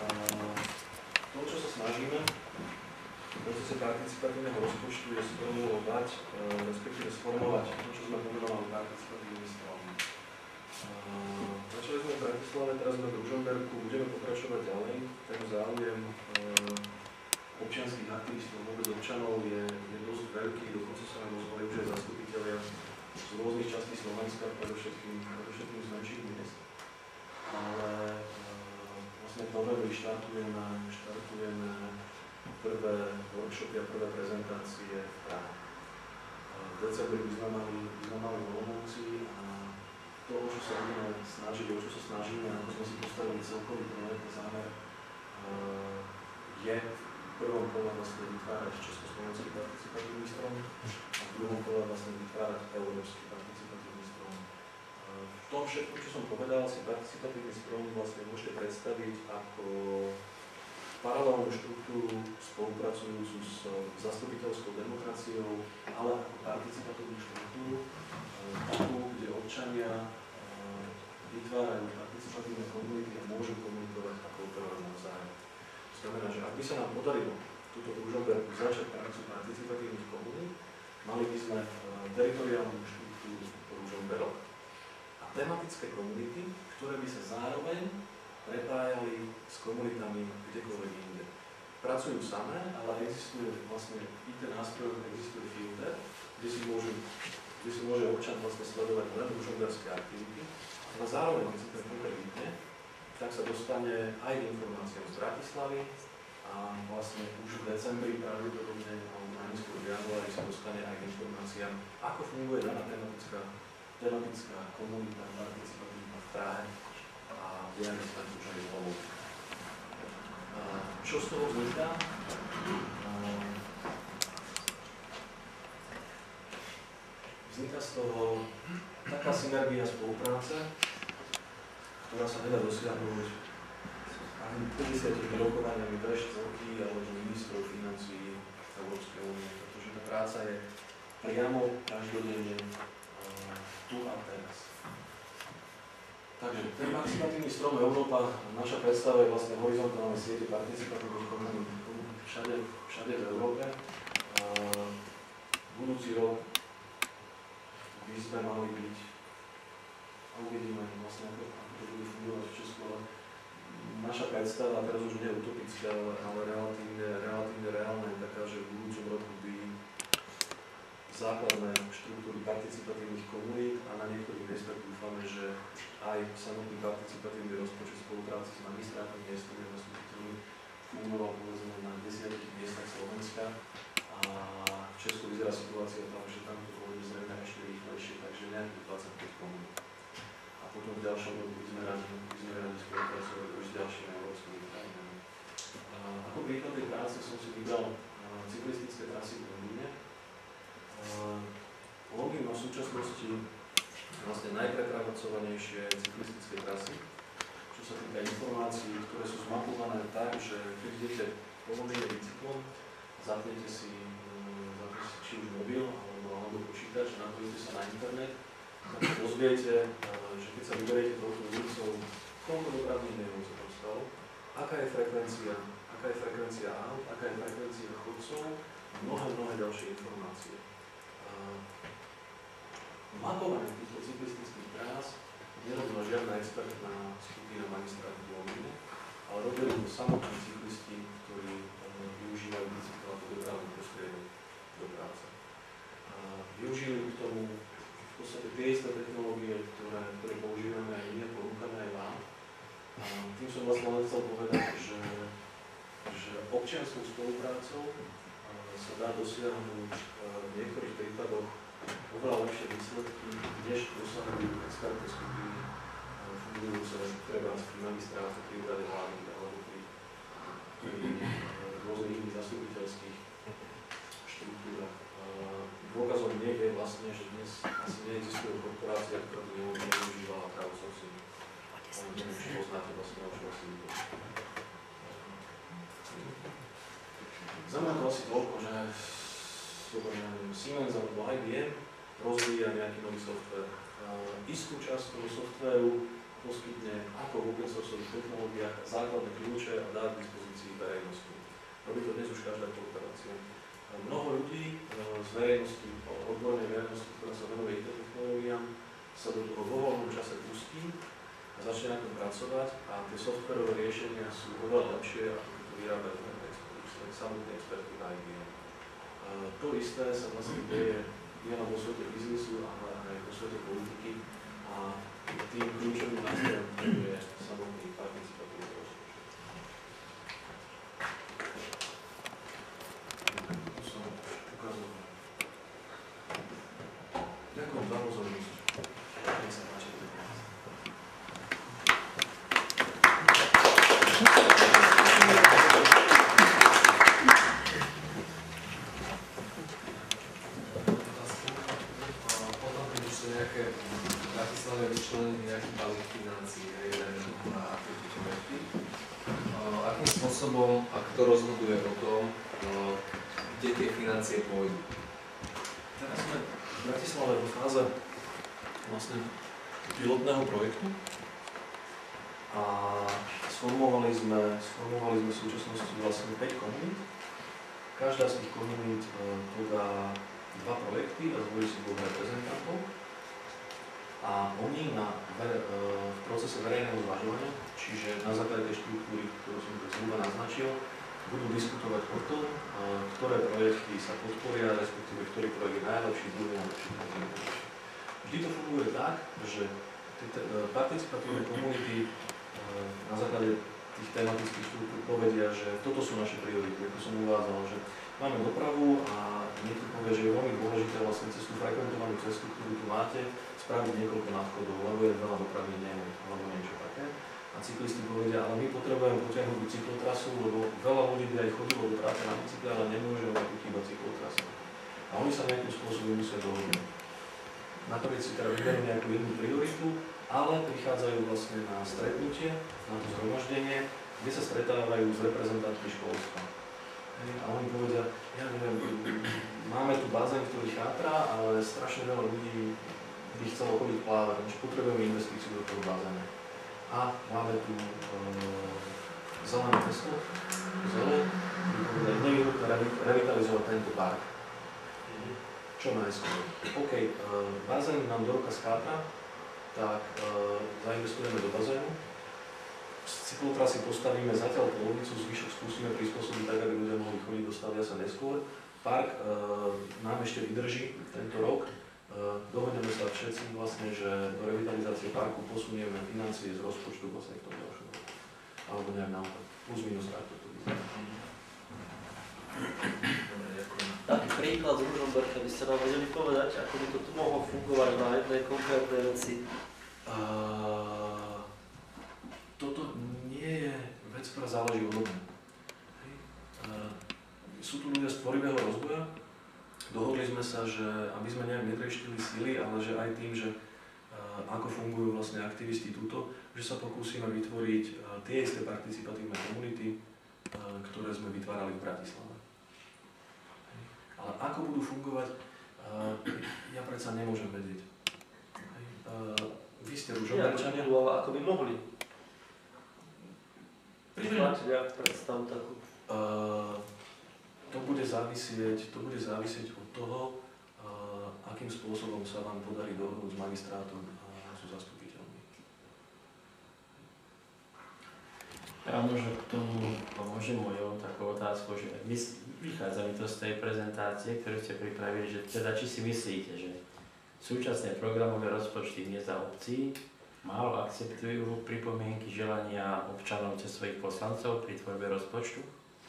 To, čo sa snažíme v procese participatívneho rozpočtu, je sformulovať, respektíve sformovať to, čo sme pomenovali participatívny strom. Začali sme v Bratislave, teraz sme v Ružomberku, budeme pokračovať ďalej. Ten záujem občianskych aktivistov, vôbec občanov je, je dosť veľký, dokonca sa nám ozvali už aj zastupitelia z rôznych častí Slovenska, predovšetkým, predovšetkým z menších miest. Ale e, vlastne v novembri štartujeme, štartujeme prvé workshopy a prvé prezentácie v Prahe. V decembri by sme mali, by sme mali v Olomouci a to, čo sa budeme snažiť, o čo sa snažíme, ako sme si postavili celkový projektný zámer, e, je v prvom kole vlastne vytvárať československý participatívny strom a v druhom kole vlastne vytvárať európsky participatívny strom. V tom všetkom, čo som povedal, si participatívny strom vlastne môžete predstaviť ako paralelnú štruktúru spolupracujúcu s zastupiteľskou demokraciou, ale ako participatívnu štruktúru, takú, kde občania vytvárajú participatívne komunity a môžu komunikovať a kooperovať navzájom. To znamená, že ak by sa nám podarilo túto Ružomberku začať prácu participatívnych komunít, mali by sme teritoriálnu štruktúru Ružomberok a tematické komunity, ktoré by sa zároveň prepájali s komunitami kdekoľvek inde. Pracujú samé, ale existuje vlastne í té nástroj, existuje filter, kde si, môžu, kde si môže občan vlastne sledovať len ružomberské aktivity, ale zároveň, keď si ten filter vypne, tak sa dostane aj k informáciám z Bratislavy a vlastne už v decembri pravdepodobne alebo najneskôr v januári sa dostane aj k informáciám, ako funguje daná tematická, tematická komunita participatívna v Prahe a vieme sa už aj v Olomouci. Čo z toho vzniká? Vzniká z toho taká synergia spolupráce, ktorá sa nedá dosiahnuť ani päťdesiatimi rokovaniami VŠ-celky alebo ministrov financií Európskej únie, pretože tá práca je priamo každodenne uh, tu a teraz. Takže ten participatívny strom Európa, naša predstava je vlastne horizontálne siete participatívnych komunít všade, všade v Európe. Uh, budúci rok by sme mali byť a uvidíme vlastne, ako, ako to bude fungovať v Česku, ale naša predstava, teraz už nie je utopická, ale relatívne, relatívne reálna je taká, že v budúcom roku by základné štruktúry participatívnych komunít a na niektorých miestach dúfame, že aj samotný participatívny rozpočet spolupráci s magistrátom miestnymi zastupiteľmi fungoval povedzme na desiatich miestach Slovenska a v Česku vyzerá situácia tam, že tam to bude zrejme ešte rýchlejšie, takže nejakých dvadsaťpäť komunít. A potom v ďalšom roku by sme radi, by sme radi spolupracovali už s ďalšími európskymi krajinami. Ako príklad tej práce som si vybral cyklistické trasy v Londýne. Londýn má v súčasnosti vlastne najprepravocovanejšie cyklistické trasy, čo sa týka informácií, ktoré sú zmapované tak, že keď idete po Londýne bicyklom, zapnete si, zapnete si či už mobil alebo, alebo počítač, napojíte sa na internet, tak dozviete, že keď sa vyberiete touto ulicou, v tomto dopravných nevom sa tam stalo, aká je frekvencia, aká je frekvencia aut, aká je frekvencia chodcov, mnohé, mnohé ďalšie informácie. Mapovanie týchto cyklistických trás nerobila žiadna expertná skupina magistrátu v Londýne, ale robili to samotní cyklisti, ktorí využívajú bicykl ako dopravný prostriedok do práce. Využili k tomu v podstate tie isté technológie, ktoré, ktoré používame aj my, ponúkame aj vám. A tým som vlastne len chcel povedať, že, že občianskou spoluprácou sa dá dosiahnuť v niektorých prípadoch oveľa lepšie výsledky, než dosahujú expertné skupiny fungujúce treba pri magistráte, pri úrade vlády alebo pri, pri rôznych iných zastupiteľských štruktúrach. Dôkazom nie je vlastne, že dnes asi neexistuje korporácia, ktorá by nevyužívala crowdsourcing. Neviem, či poznáte vlastne, o čo asi ide. Znamená to asi toľko, že Siemens alebo I B M rozvíja nejaký nový software. Istú časť toho softvéru poskytne ako v open sourceových technológiách základné kľúče a dá k dispozícii verejnosti. Robí to dnes už každá korporácia. Mnoho ľudí z verejnosti, odbornej verejnosti, ktorá sa venuje í té technológiám, sa do toho vo voľnom čase pustí a začne na tom pracovať a tie softverové riešenia sú oveľa lepšie, ako to vyrábajú samotné experty na I B M. To isté sa vlastne deje nielen vo svete biznisu, ale aj vo svete politiky a tým kľúčovým nástrojom je samotný participatívny rozpočet. To som ukazoval. Ďakujem za pozornosť. Nech sa páči. Akým spôsobom a kto rozhoduje o tom, no, kde tie financie pôjdu? Teraz sme v Bratislave vo fáze vlastne pilotného projektu a sformovali sme, sformovali sme v súčasnosti vlastne päť komunít. Každá z tých komunít podá dva projekty a zvolí si dvoch reprezentantov. A oni na, v procese verejného zvažovania, čiže na základe tej štruktúry, ktorú som tu zhruba naznačil, budú diskutovať o tom, ktoré projekty sa podporia, respektíve ktorý projekt je najlepší, druhý najlepší, tretí najlepší. Vždy to funguje tak, že participatívne komunity na základe tých tematických štruktúr povedia, že toto sú naše priority, ako som uvádzal, že máme dopravu a niekto povie, že je veľmi dôležité vlastne cez tú frekventovanú cestu, ktorú tu máte, spraviť niekoľko nadchodov, lebo je veľa dopravy nemôj, alebo niečo také. A cyklisti povedia, ale my potrebujeme potiahnuť cyklotrasu, lebo veľa ľudí by aj chodilo do práce na bicykle, ale nemôže mať tu chýba cyklotrasa. A oni sa nejakým spôsobom musia dohodnúť. Nakoniec si teda vyberú nejakú jednu prioritu, ale prichádzajú vlastne na stretnutie, na to zhromaždenie, kde sa stretávajú s reprezentantmi školstva. A oni povedia, ja neviem, máme tu bazén, ktorý chátra, ale strašne veľa ľudí by chcelo chodiť plávať, takže potrebujeme investíciu do toho bazéna. A máme tu e, zelené mesto, zelené, ktoré je nevyhnutné revitalizovať tento park. Čo najskôr? OK, e, bazén nám do roka schátra, tak e, zainvestujeme do bazénu. Cyklotrasy postavíme zatiaľ polovicu, zvyšok skúsime prispôsobiť tak, aby ľudia mohli chodiť, dostavia sa neskôr. Park e, nám ešte vydrží tento rok. Dohodneme sa všetci vlastne, že do revitalizácie parku posunieme financie z rozpočtu vlastne v tom ďalšom roku. Alebo nejak naopak, plus minus takto to vyzerá. Dobre, ďakujem. Taký príklad z Ružomberka by ste nám vedeli povedať, ako by to tu mohlo fungovať na jednej konkrétnej veci? Uh, toto nie je vec, ktorá záleží od mňa. Uh, sú tu ľudia z tvorivého rozvoja. Dohodli sme sa, že aby sme nejak netrieštili síly, ale že aj tým, že uh, ako fungujú vlastne aktivisti túto, že sa pokúsime vytvoriť uh, tie isté participatívne komunity, uh, ktoré sme vytvárali v Bratislave. Ale ako budú fungovať, uh, ja predsa nemôžem vedieť. Uh, vy ste Ružomberčania. Nie, ale ako by mohli? Máte nejak predstavu takú? Uh, To bude závisieť, to bude závisieť od toho, uh, akým spôsobom sa vám podarí dohodnúť s magistrátom a so zastupiteľmi. Ja možno k tomu pomôžem mojou takou otázkou, že vychádza mi to z tej prezentácie, ktorú ste pripravili, že teda či si myslíte, že súčasné programové rozpočty miest a obcí málo akceptujú pripomienky želania občanov cez svojich poslancov pri tvorbe rozpočtu?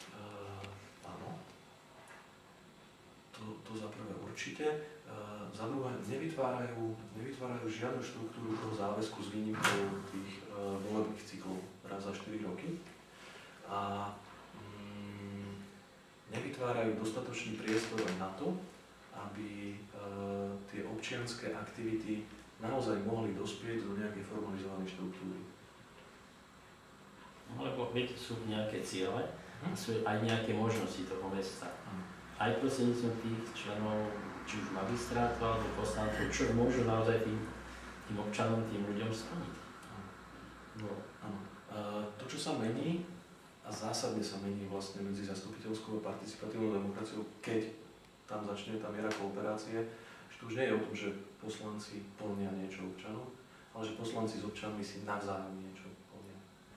To, to za prvé určite. Uh, za druhé, nevytvárajú, nevytvárajú žiadnu štruktúru toho záväzku s výnimkou tých uh, volebných cyklov raz za štyri roky. A um, nevytvárajú dostatočný priestor na to, aby uh, tie občianske aktivity naozaj mohli dospieť do nejakej formalizovanej štruktúry. No, lebo viete, sú nejaké ciele sú aj nejaké možnosti toho mesta. Aj prostredníctvom tých členov, či už magistrátu alebo poslancov, čo môžu naozaj tým, tým občanom, tým ľuďom splniť. No. Áno. To, čo sa mení, a zásadne sa mení vlastne medzi zastupiteľskou a participatívnou demokraciou, keď tam začne tá miera kooperácie, že to už nie je o tom, že poslanci plnia niečo občanov, ale že poslanci s občanmi si navzájom niečo plnia.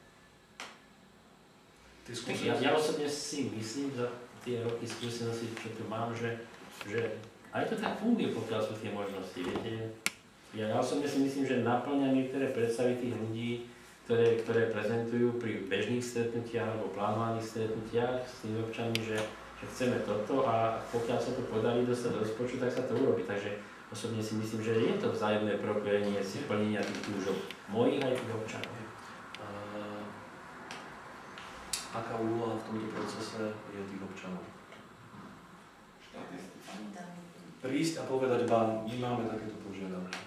Ja, ja osobne si myslím, za tie roky skúsenosti, čo tu mám, že, že aj to tak funguje, pokiaľ sú tie možnosti. Viete? Ja, ja osobne si myslím, že naplňa niektoré predstavy tých ľudí, ktoré, ktoré prezentujú pri bežných stretnutiach alebo plánovaných stretnutiach s tými občanmi, že, že chceme toto a pokiaľ sa to podarí dostať do rozpočtu, tak sa to urobí. Takže osobne si myslím, že je to vzájomné propojenie si plnenia tých túžob mojich aj tých občanov. Uh, aká úloha v tomto procese je tých občanov? Prísť a povedať vám, my máme takéto požiadavky.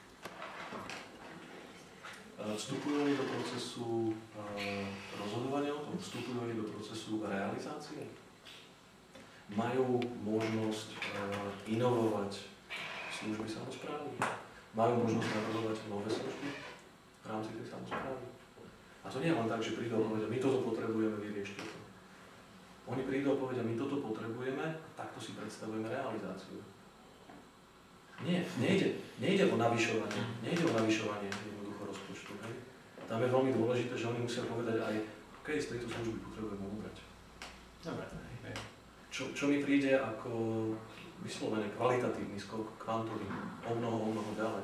Vstupujú oni do procesu rozhodovania o tom? Vstupujú oni do procesu realizácie? Majú možnosť inovovať služby samosprávy? Majú možnosť navrhovať nové služby v rámci tej samosprávy? A to nie je len tak, že prídu a povedia, my toto potrebujeme, vyriešte to. Oni prídu a povedia, my toto potrebujeme a takto si predstavujeme realizáciu. Nie, nejde, nejde o navyšovanie, nejde o navyšovanie jednoducho rozpočtu. Hej. Tam je veľmi dôležité, že oni musia povedať aj, OK, z tejto služby potrebujeme ubrať. Dobre. Čo, čo mi príde ako vyslovene kvalitatívny skok, kvantový, o mnoho, o mnoho ďalej.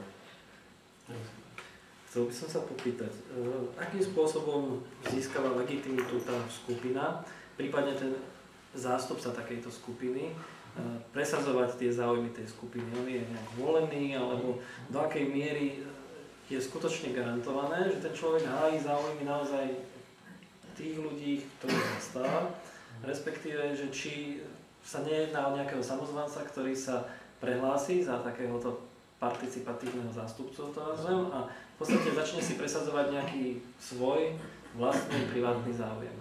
Chcel by som sa popýtať, akým spôsobom získava legitimitu tá skupina, prípadne ten zástupca takejto skupiny, presadzovať tie záujmy tej skupiny. On je nejak volený, alebo do akej miery je skutočne garantované, že ten človek hájí záujmy naozaj tých ľudí, ktorých zastáva, respektíve, že či sa nejedná o nejakého samozvanca, ktorý sa prehlási za takéhoto participatívneho zástupcu, to nazvem, a v podstate začne si presadzovať nejaký svoj vlastný privátny záujem.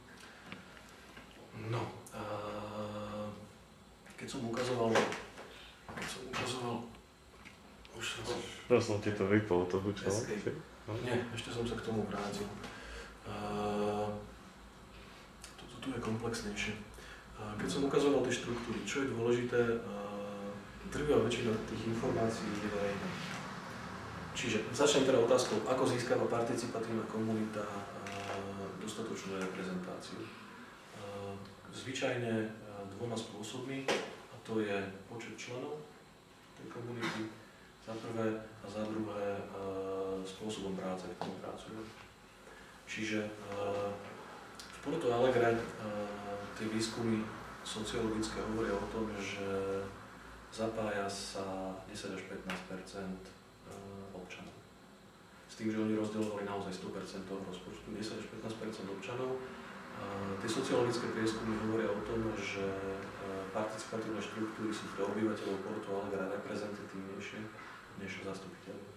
No, uh, keď som ukazoval, keď som ukazoval, už som si... No som ti to vypol, to buď čo? No. Nie, ešte som sa k tomu vrátil. Uh, toto tu je komplexnejšie. Uh, keď som ukazoval tie štruktúry, čo je dôležité, uh, drvivá väčšina tých informácií je verejná. Čiže začnem teda otázkou, ako získava participatívna komunita uh, dostatočnú reprezentáciu. Uh, zvyčajne uh, dvoma spôsobmi, a to je počet členov tej komunity, za prvé a za druhé uh, spôsobom práce, ktorým pracujú. Čiže uh, v Porto Alegre uh, tie výskumy sociologické hovoria o tom, že zapája sa desať až pätnásť percent občanov. S tým, že oni rozdielovali naozaj sto percent toho rozpočtu, desať až pätnásť percent občanov. Uh, tie sociologické prieskumy hovoria o tom, že uh, participatívne štruktúry sú pre obyvateľov Porto Alegre reprezentatívnejšie než zastupiteľi.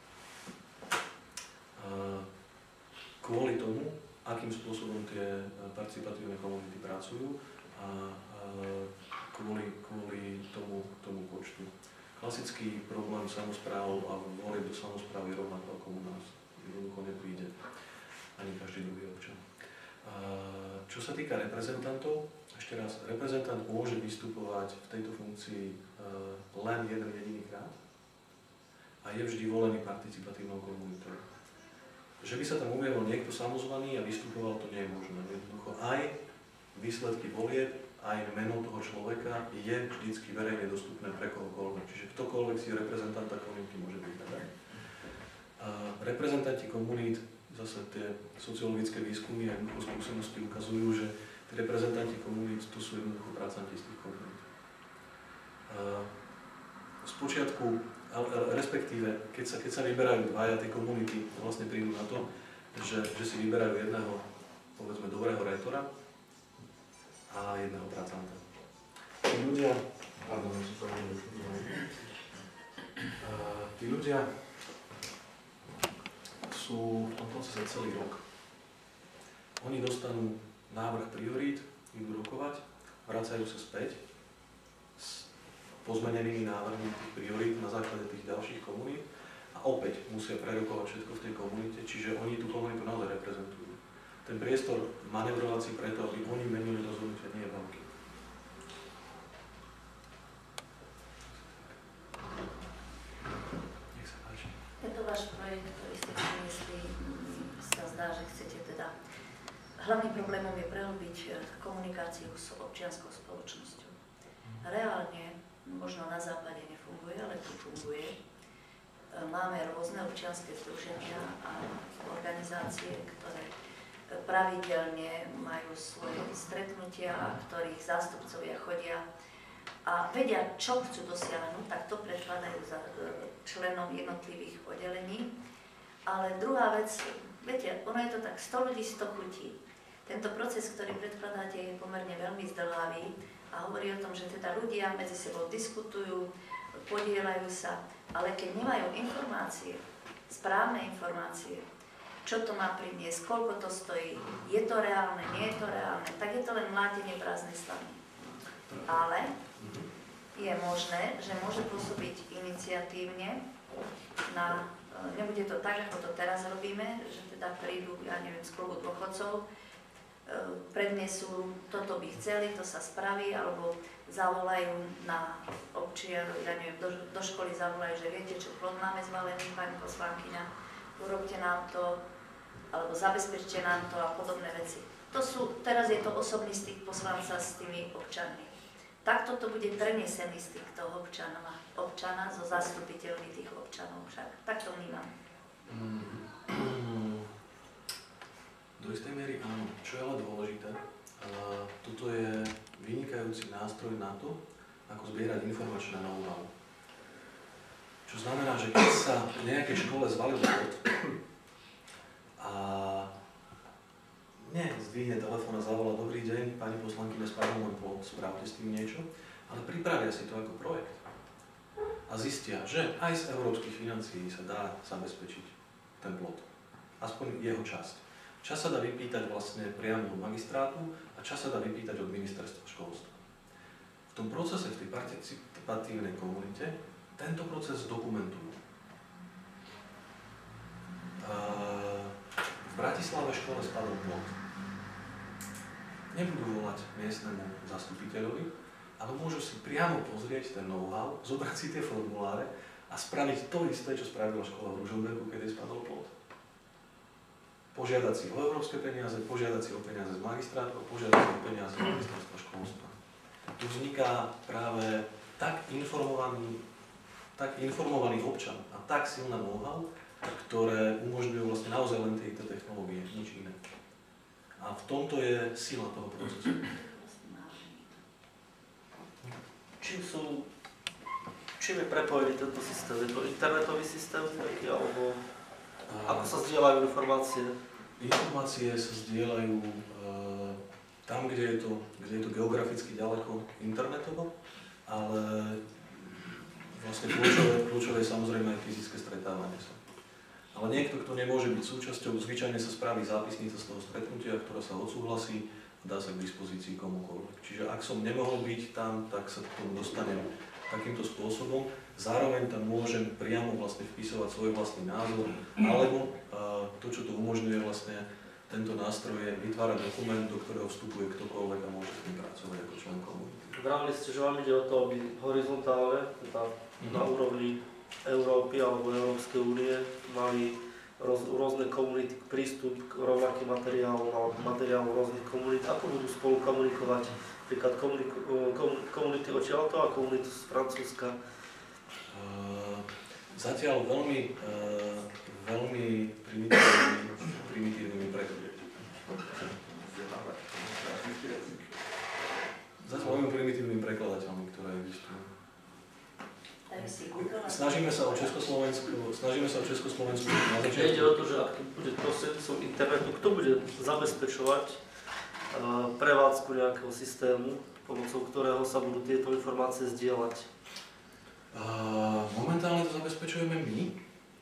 Uh, kvôli tomu, akým spôsobom tie participatívne komunity pracujú a uh, kvôli, kvôli tomu, tomu počtu. Klasický problém samospráv a volieb do samosprávy je rovnako ako u nás. Jednoducho nepríde ani každý druhý občan. Uh, čo sa týka reprezentantov, ešte raz, reprezentant môže vystupovať v tejto funkcii uh, len jeden jediný krát a je vždy volený participatívnou komunitou. Že by sa tam uviedol niekto samozvaný a vystupoval, to nie je možné. Jednoducho aj výsledky volieb, aj meno toho človeka je vždycky verejne dostupné pre kohokoľvek. Čiže ktokoľvek si reprezentanta komunity môže vyhľadať. Reprezentanti komunít, zase tie sociologické výskumy a skúsenosti ukazujú, že tí reprezentanti komunít to sú jednoducho pracanti z tých komunít. Spočiatku, respektíve, keď sa, keď sa vyberajú dvaja, tie komunity vlastne prídu na to, že, že si vyberajú jedného, povedzme, dobrého rétora a jedného pracanta. Tí ľudia, pardon, tí ľudia sú v tom procese celý rok. Oni dostanú návrh priorít, idú rokovať, vracajú sa späť s pozmenenými návrhmi tých priorít na základe tých ďalších komunít a opäť musia prerokovať všetko v tej komunite, čiže oni tú komunitu naozaj reprezentujú. Ten priestor manevrovací preto, aby oni menili rozhodnutia, nie je veľký. Nech sa páči. Tento váš projekt, ktorý ste priniesli, sa zdá, že chcete teda... Hlavným problémom je prehlbiť komunikáciu s občianskou spoločnosťou. Reálne, možno na západe nefunguje, ale tu funguje. Máme rôzne občianske združenia a organizácie, ktoré pravidelne majú svoje stretnutia, ktorých zástupcovia chodia a vedia, čo chcú dosiahnuť, tak to predkladajú za členom jednotlivých oddelení. Ale druhá vec, viete, ono je to tak, sto ľudí, sto chutí. Tento proces, ktorý predkladáte, je pomerne veľmi zdĺhavý a hovorí o tom, že teda ľudia medzi sebou diskutujú, podielajú sa, ale keď nemajú informácie, správne informácie, čo to má priniesť, koľko to stojí, je to reálne, nie je to reálne, tak je to len mlátenie prázdnej slavy. Ale je možné, že môže pôsobiť iniciatívne na, nebude to tak, ako to teraz robíme, že teda prídu, ja neviem, z klubu dôchodcov, prednesú, toto by chceli, to sa spraví, alebo zavolajú na občian, ja neviem, do, do školy zavolajú, že viete, čo plod máme zbalený, pani poslankyňa, urobte nám to, alebo zabezpečte nám to a podobné veci. To sú, teraz je to osobný styk poslanca s tými občanmi. Takto to bude prenesený styk toho občana, občana so zastupiteľmi tých občanov však. Tak to vnímam. Mm. Do istej miery áno. Čo je ale dôležité, uh, toto je vynikajúci nástroj na to, ako zbierať informačné know-how. Čo znamená, že keď sa v nejakej škole zvalil plot a nie zdvihne telefón a zavolá dobrý deň, pani poslankyňa, spadol môj plot, spravte s tým niečo, ale pripravia si to ako projekt. A zistia, že aj z európskych financií sa dá zabezpečiť ten plot. Aspoň jeho časť. Čas sa dá vypýtať vlastne priamo od magistrátu a čas sa dá vypýtať od ministerstva školstva. V tom procese, v tej participatívnej komunite, tento proces dokumentujú. V Bratislave škole spadol plot. Nebudú volať miestnemu zastupiteľovi, ale môžu si priamo pozrieť ten know-how, zobrať si tie formuláre a spraviť to isté, čo spravila škola v Ružomberku, keď jej spadol plot. Požiadať si o európske peniaze, požiadať si o peniaze z magistrátu, požiadať si o peniaze z ministerstva školstva. Tu vzniká práve tak informovaný, tak informovaný občan a tak silné know-how, ktoré umožňujú vlastne naozaj len tieto technológie, nič iné. A v tomto je sila toho procesu. Čím sú, čím je prepojený tento systém? Je to internetový systém nejaký, alebo ako sa zdieľajú informácie? Informácie sa zdieľajú e, tam, kde je, to, kde je to geograficky ďaleko internetovo, ale vlastne kľúčové, kľúčové je samozrejme aj fyzické stretávanie sa. Ale niekto, kto nemôže byť súčasťou, zvyčajne sa spraví zápisnica z toho stretnutia, ktorá sa odsúhlasí a dá sa k dispozícii komukoľvek. Čiže ak som nemohol byť tam, tak sa k tomu dostanem takýmto spôsobom. Zároveň tam môžem priamo vlastne vpisovať svoj vlastný názor, alebo uh, to, čo to umožňuje vlastne tento nástroj je vytvárať dokument, do ktorého vstupuje ktokoľvek a môže s ním pracovať ako člen komunity. Vravili ste, že vám ide o to, aby horizontálne, teda mm-hmm. na úrovni Európy alebo Európskej únie mali roz, rôzne komunity prístup k rovnakým materiálom alebo materiálom rôznych komunít. Ako budú spolu komunikovať napríklad komunity odtiaľto a komunitu z Francúzska? Uh, zatiaľ veľmi, uh, veľmi primitívnymi, primitívnymi prekladmi. Zatiaľ veľmi primitívnymi prekladateľmi, ktoré existujú. Snažíme sa o Československu, snažíme sa o Československu na začiatku. Ide o to, že ak to bude prostredníctvom internetu, kto bude zabezpečovať uh, prevádzku nejakého systému, pomocou ktorého sa budú tieto informácie zdieľať? Uh, momentálne to zabezpečujeme my,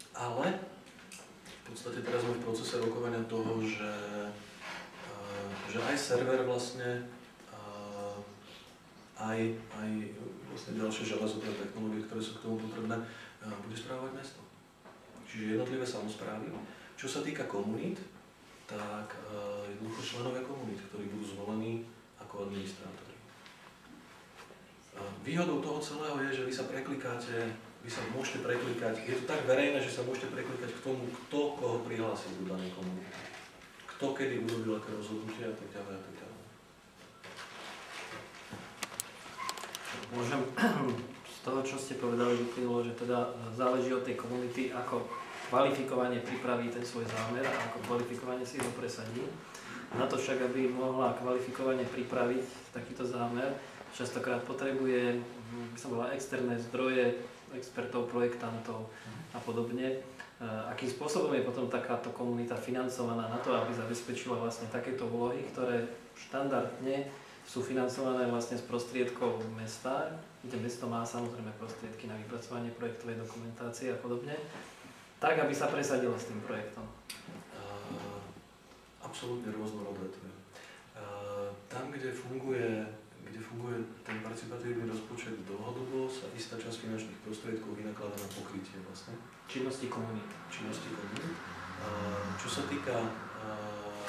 ale v podstate teraz sme v procese rokovania toho, že, uh, že že aj server vlastne, uh, aj, aj vlastne ďalšie železové technológie, ktoré sú k tomu potrebné, uh, bude správovať mesto. Čiže jednotlivé samosprávy. Čo sa týka komunít, tak uh, jednoducho členovia komunít, ktorí budú zvolení ako administrátori. Uh, výhodou toho celého je, že vy sa preklikáte, vy sa môžete preklikať, je to tak verejné, že sa môžete preklikať k tomu, kto koho prihlási do danej komunity. Kto kedy urobil aké rozhodnutie a tak ďalej a tak ďalej. Môžem z toho, čo ste povedali, vyplynulo, že teda záleží od tej komunity, ako kvalifikovane pripraví ten svoj zámer a ako kvalifikovane si ho presadí. Na to však, aby mohla kvalifikovane pripraviť takýto zámer, častokrát potrebuje, by som bola, externé zdroje, expertov, projektantov a podobne. Akým spôsobom je potom takáto komunita financovaná na to, aby zabezpečila vlastne takéto úlohy, ktoré štandardne sú financované vlastne z prostriedkov mesta, kde mesto má samozrejme prostriedky na vypracovanie projektovej dokumentácie a podobne, tak, aby sa presadilo s tým projektom. Uh, absolútne rôznorodé to je. Uh, tam, kde funguje, kde funguje ten participatívny rozpočet dlhodobo, sa istá časť finančných prostriedkov vynakladá na pokrytie vlastne. Činnosti komunít. Činnosti komunít. Uh, čo sa týka uh,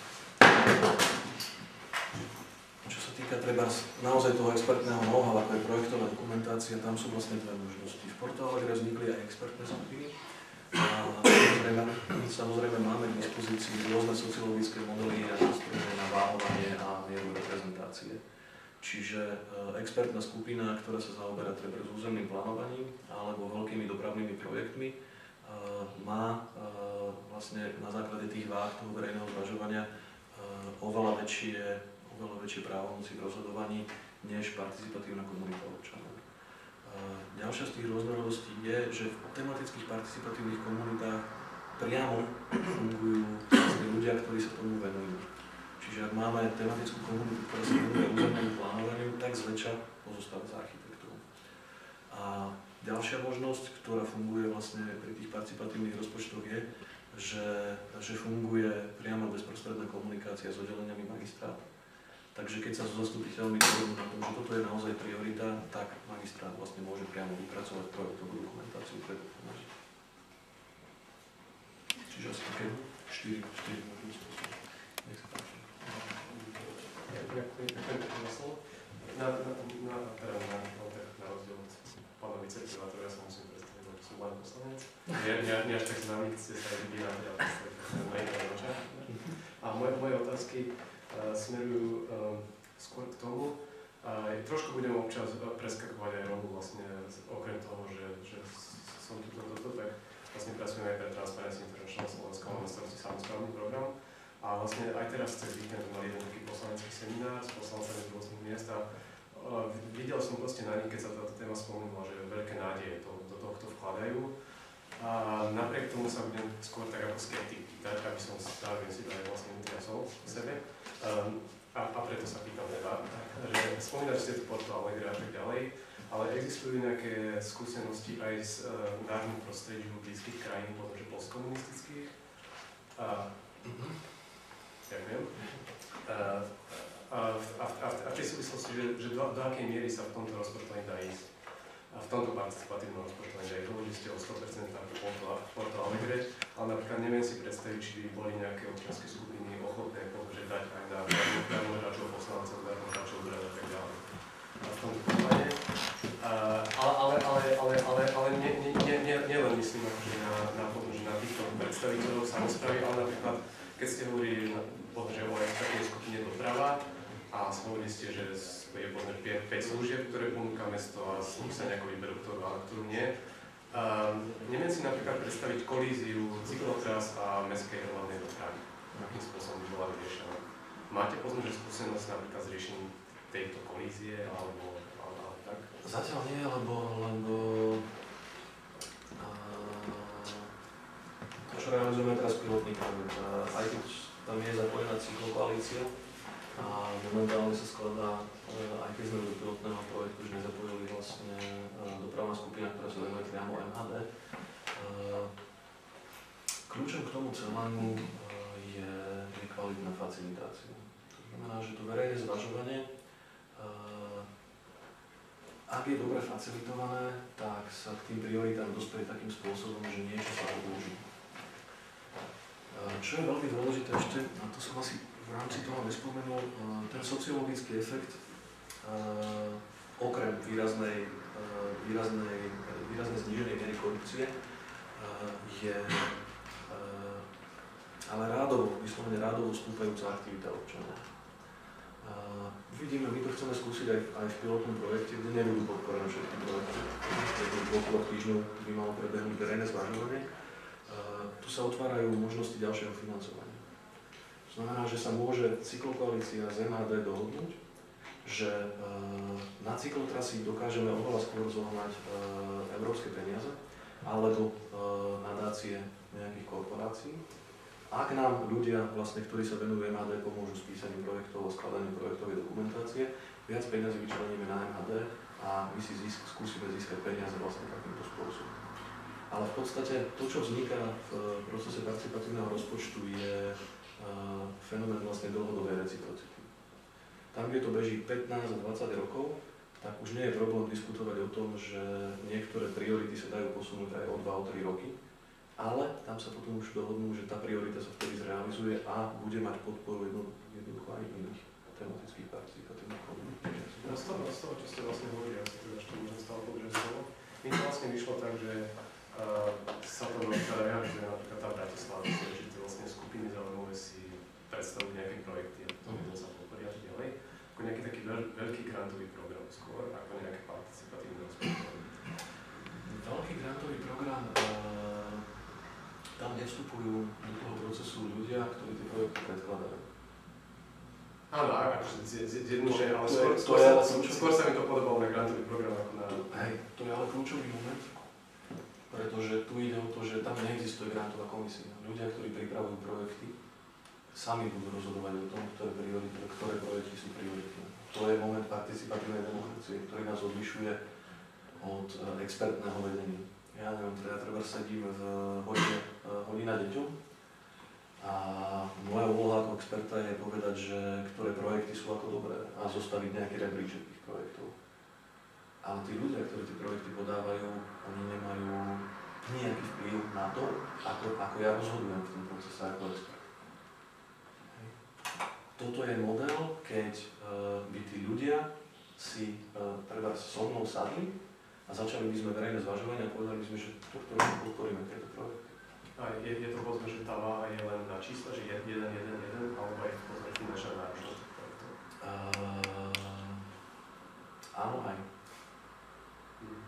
čo sa týka treba naozaj toho expertného know-how, ako je projektová dokumentácia, tam sú vlastne dve možnosti. V Porto Alegre vznikli aj expertné skupiny. A samozrejme, samozrejme máme k dispozícii rôzne sociologické modely a nástroje na váhovanie a mieru reprezentácie. Čiže e, expertná skupina, ktorá sa zaoberá treba s územným plánovaním alebo veľkými dopravnými projektmi, e, má e, vlastne na základe tých váh toho verejného zvažovania e, oveľa väčšie, oveľa väčšie právomoci v rozhodovaní než participatívna komunita občanov. Ďalšia z tých rôznorodostí je, že v tematických participatívnych komunitách priamo fungujú vlastne ľudia, ktorí sa tomu venujú. Čiže ak máme tematickú komunitu, ktorá sa venuje územnému plánovaniu, tak zväčša pozostáva z architektúry. A ďalšia možnosť, ktorá funguje vlastne pri tých participatívnych rozpočtoch je, že, že funguje priamo bezprostredná komunikácia s oddeleniami magistrátu. Takže keď sa so zastupiteľmi dohodnú na tom, že toto je naozaj priorita, tak magistrát vlastne môže priamo vypracovať projektovú dokumentáciu pre to pomôcť. Čiže asi také štyri možnosti. Nech sa páči. Ďakujem za slovo. Na, na, na, teda na, na, na rozdiel od pána viceprimátora, ja sa musím predstaviť, že som len poslanec. Nie, nie, nie až tak známy, keď ste sa vidí na teda na iného oča. A moje, moje otázky Uh, smerujú uh, skôr k tomu. Uh, trošku budem občas preskakovať aj robu vlastne, okrem toho, že, že som tu toto, tak vlastne pracujem aj pre Transparency International Slovenska, mám na starosti samosprávny program. A vlastne aj teraz cez víkend mali jeden taký poslanecký seminár s poslancami z rôznych miest a uh, videl som proste na nich, keď sa táto téma spomenula, že veľké nádeje to, do tohto vkladajú. A napriek tomu sa budem skôr tak ako skeptik pýtať, aby som zároveň si to aj vlastne utrasol v sebe. Um, a, a preto sa pýtam teda, že spomínali ste tu Porto Alegre a tak ďalej, ale existujú nejaké skúsenosti aj s uh, národným prostredím blízkych krajín, potom že postkomunistických? Uh, ďakujem. Uh, a, a, a, a v tej súvislosti, že, že do, do akej miery sa v tomto rozpočtovaní dá ísť? A v tomto participatívnom rozpočtovaní dá ísť, hovorili ste o sto percent Porto, Porto Alegre, ale napríklad neviem si predstaviť, či by boli nejaké občianske skupiny ochotné že dať aj na darmohráčov, poslancov, darmohráčov, úrad a tak ďalej. A v tomto prípade. Ale, ale, ale, ale, ale, ale nie, nie, nie, nie, nie len myslím akože na, na, na týchto predstaviteľov samosprávy, ale napríklad, keď ste hovorili že o takej skupine doprava a hovorili ste, že je päť služieb, ktoré ponúka mesto a z nich sa nejako vyberú, ktorú a ktorú nie. Um, neviem si napríklad predstaviť kolíziu cyklotras a mestskej hromadnej dopravy. Akým spôsobom by bola vyriešená. Máte poznať, že skúsenosť napríklad s riešením tejto kolízie alebo, alebo, alebo tak? Zatiaľ nie, lebo, lebo uh, to, čo realizujeme teraz pilotný projekt, uh, aj keď tam je zapojená cyklokoalícia a momentálne sa skladá, uh, aj keď sme do pilotného projektu už nezapojili vlastne uh, dopravná skupina, ktorá sa venuje priamo em há dé. Uh, kľúčom k tomu celému je, je kvalitná facilitácia. To znamená, že to verejné zvažovanie, ak je dobre facilitované, tak sa k tým prioritám dostane takým spôsobom, že niečo sa odloží. Čo je veľmi dôležité ešte, a to som asi v rámci toho nespomenul, ten sociologický efekt, okrem výraznej, výraznej, výraznej zníženej miery korupcie, je ale rádovo, vyslovene rádovo stúpajúca aktivita občanov. Uh, vidíme, my to chceme skúsiť aj, aj v pilotnom projekte, kde nebudú podporené všetky projekty. V dvoch, troch týždňov by malo prebehnúť verejné zvažovanie. Uh, tu sa otvárajú možnosti ďalšieho financovania. To znamená, že sa môže cyklokoalícia z em há dé dohodnúť, že uh, na cyklotrasy dokážeme oveľa skôr zohnať uh, európske peniaze alebo uh, nadácie nejakých korporácií. Ak nám ľudia, vlastne, ktorí sa venujú em há dé, pomôžu s písaním projektov a skladaním projektovej dokumentácie, viac peniazy vyčleníme na em há dé a my si získ, skúsime získať peniaze vlastne takýmto spôsobom. Ale v podstate to, čo vzniká v procese participatívneho rozpočtu, je uh, fenomén vlastne dlhodobej reciprocity. Tam, kde to beží pätnásť a dvadsať rokov, tak už nie je problém diskutovať o tom, že niektoré priority sa dajú posunúť aj o dva a tri roky. Ale tam sa potom už dohodnú, že tá priorita sa vtedy zrealizuje a bude mať podporu jednoducho aj iných tematických participatívnych komunít. No z toho, z toho, čo ste vlastne hovorili, ja si teda ešte môžem stále povedať slovo. Mi to vlastne vyšlo tak, že uh, sa to teda realizuje napríklad tá Bratislava, že tie vlastne skupiny zaujímavé si predstavujú nejaké projekty a potom sa podporia a ďalej. Ako nejaký taký veľ, veľký grantový program skôr, ako nejaké participatívne rozpočtovanie. Veľký grantový program, uh, tam nevstupujú do toho procesu ľudia, ktorí tie projekty predkladajú. Áno, akože zjednodušene, ale to skôr, je, skôr, to sa, je, skôr sa mi to podobalo na grantový program ako na... Hej, to je ale kľúčový moment, pretože tu ide o to, že tam neexistuje grantová komisia. Ľudia, ktorí pripravujú projekty, sami budú rozhodovať o tom, ktoré, priority, ktoré projekty sú prioritné. To je moment participatívnej demokracie, ktorý nás odlišuje od expertného vedenia. Ja neviem, teda treba sedím v hodine, hodina deťom a moja úloha ako experta je povedať, že ktoré projekty sú ako dobré a zostaviť nejaký rebríček tých projektov. Ale tí ľudia, ktorí tie projekty podávajú, oni nemajú nejaký vplyv na to, ako, ako ja rozhodujem v tom procese ako expert. Toto je model, keď uh, by tí ľudia si uh, treba so mnou sadli a začali by sme verejné zvažovanie a povedali by sme, že tohto roku podporíme tieto projekty. A je, je to povedzme, že tá váha je len na čísla, že jeden, jeden, jeden, jeden, alebo aj povedzme finančná náročnosť tých projektov? Uh, áno, aj. Hmm.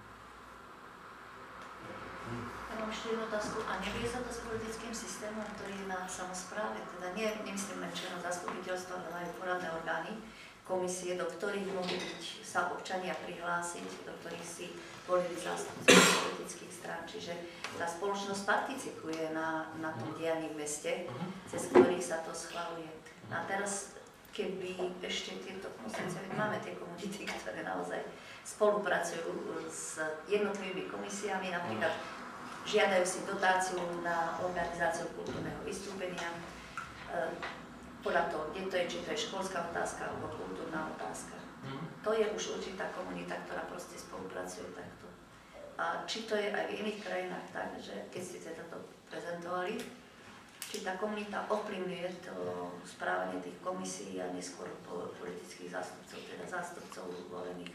Hmm. Ja mám ešte jednu otázku. A nevie sa to s politickým systémom, ktorý je na samospráve? Teda nie, nemyslím len členov zastupiteľstva, ale aj poradné orgány, komisie, do ktorých mohli byť, sa občania prihlásiť, do ktorých si volili zástupcov politických strán. Čiže tá spoločnosť participuje na, na tom dianí v meste, cez ktorých sa to schvaľuje. A teraz, keby ešte tieto koncepcie, máme tie komunity, ktoré naozaj spolupracujú s jednotlivými komisiami, napríklad žiadajú si dotáciu na organizáciu kultúrneho vystúpenia, podľa toho, kde to je, či to je školská otázka alebo kultúrna otázka. Mm. To je už určitá komunita, ktorá proste spolupracuje takto. A či to je aj v iných krajinách tak, že keď ste to prezentovali, či tá komunita ovplyvňuje to správanie tých komisí a neskôr politických zástupcov, teda zástupcov volených?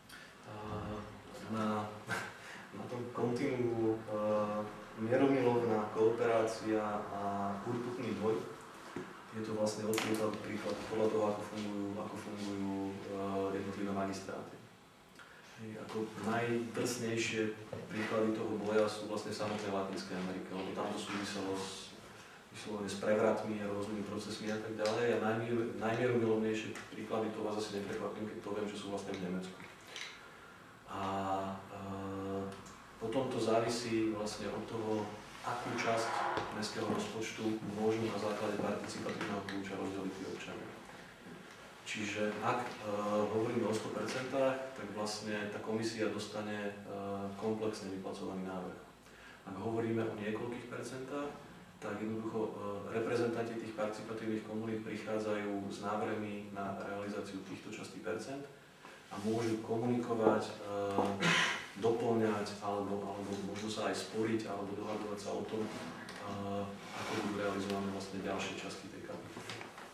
Na, na tom kontinuu uh, mieromilovná kooperácia a urputný boj. Je to vlastne odpríklad príklad podľa toho, ako fungujú, ako fungujú uh, jednotlivé magistráty. Hej, ako najdrsnejšie príklady toho boja sú vlastne samotné Latinskej Amerike, lebo tam to súviselo s, s prevratmi a rôznymi procesmi a tak ďalej. A najmier, najmierumilovnejšie príklady, to vás asi neprekvapím, keď poviem, že sú vlastne v Nemecku. A uh, potom to závisí vlastne od toho, akú časť mestského rozpočtu môžu na základe participatívneho kľúča rozdeliť tí občania. Čiže ak uh, hovoríme o sto percent, tak vlastne tá komisia dostane uh, komplexne vypracovaný návrh. Ak hovoríme o niekoľkých percentách, tak jednoducho e, reprezentanti tých participatívnych komunít prichádzajú s návrhmi na realizáciu týchto častí percent a môžu komunikovať, e, doplňať alebo, alebo možno sa aj sporiť alebo dohadovať sa o tom, e, ako budú realizované vlastne ďalšie časti tej kapitoly.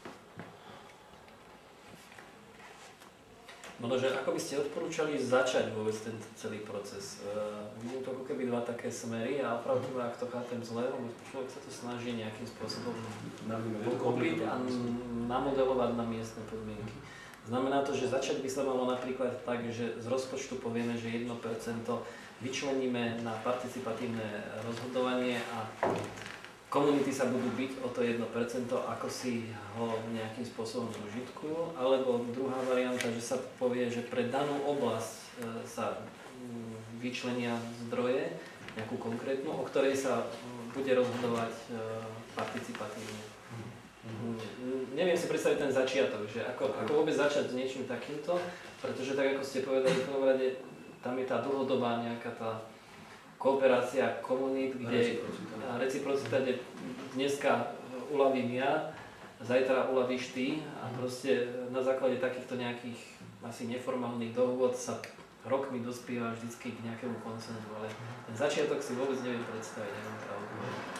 Možno, že ako by ste odporúčali začať vôbec ten celý proces? Uh, vidím to ako keby dva také smery a opravdu, ak to chápem zle, lebo človek sa to snaží nejakým spôsobom pochopiť a namodelovať na miestne podmienky. Znamená to, že začať by sa malo napríklad tak, že z rozpočtu povieme, že jedno percento vyčleníme na participatívne rozhodovanie a komunity sa budú byť o to jedno percento, ako si ho nejakým spôsobom zužitkujú, alebo druhá varianta, že sa povie, že pre danú oblasť e, sa m, vyčlenia zdroje, nejakú konkrétnu, o ktorej sa m, bude rozhodovať e, participatívne. Mm, neviem si predstaviť ten začiatok, že ako, ako vôbec začať s niečím takýmto, pretože tak ako ste povedali v prvom rade, tam je tá dlhodobá nejaká tá kooperácia komunít, kde reciprocita, reciprocita kde dneska uľavím ja, zajtra uľavíš ty a proste na základe takýchto nejakých asi neformálnych dohôd sa rokmi dospieva vždycky k nejakému konsenzu, ale ten začiatok si vôbec neviem predstaviť, neviem pravdu.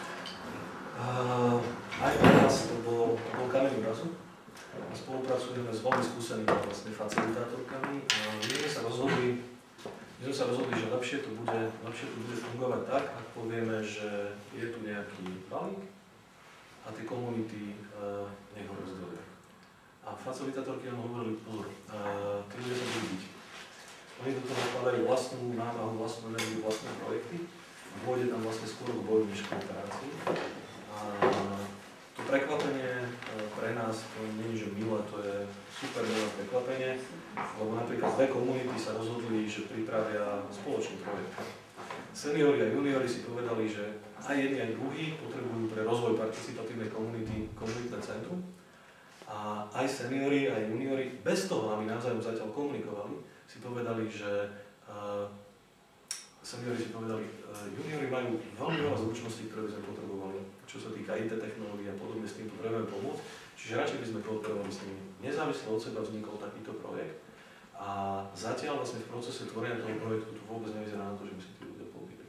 Uh, aj pre nás to bol, bol kameň úrazu. Spolupracujeme s veľmi skúsenými vlastne facilitátorkami a my sme sa rozhodli My sme sa rozhodli, že lepšie to bude, lepšie to bude fungovať tak, ak povieme, že je tu nejaký balík a tie komunity uh, nech ho rozdelia. A facilitátorky nám hovorili, pozor, uh, tí ľudia sa budú byť. Oni do toho vkladajú vlastnú námahu, vlastnú energiu, vlastné projekty a pôjde tam vlastne skôr k boju než k kooperácii. A to prekvapenie pre nás, to nie je, že milé, to je super milé prekvapenie, lebo napríklad dve komunity sa rozhodli, že pripravia spoločný projekt. Seniori a juniori si povedali, že aj jedni, aj druhí potrebujú pre rozvoj participatívnej komunity komunitné centrum. A aj seniori, aj juniori, bez toho, aby navzájom zatiaľ komunikovali, si povedali, že uh, seniori si povedali, uh, juniori majú veľmi veľa zručností, ktoré by sme potrebovali, čo sa týka í té technológií a podobne, s tým potrebujeme pomôcť. Čiže radšej by sme kooperovali s nimi. Nezávisle od seba vznikol takýto projekt a zatiaľ vlastne v procese tvorenia toho projektu tu vôbec nevyzerá na to, že by si tí ľudia pobili.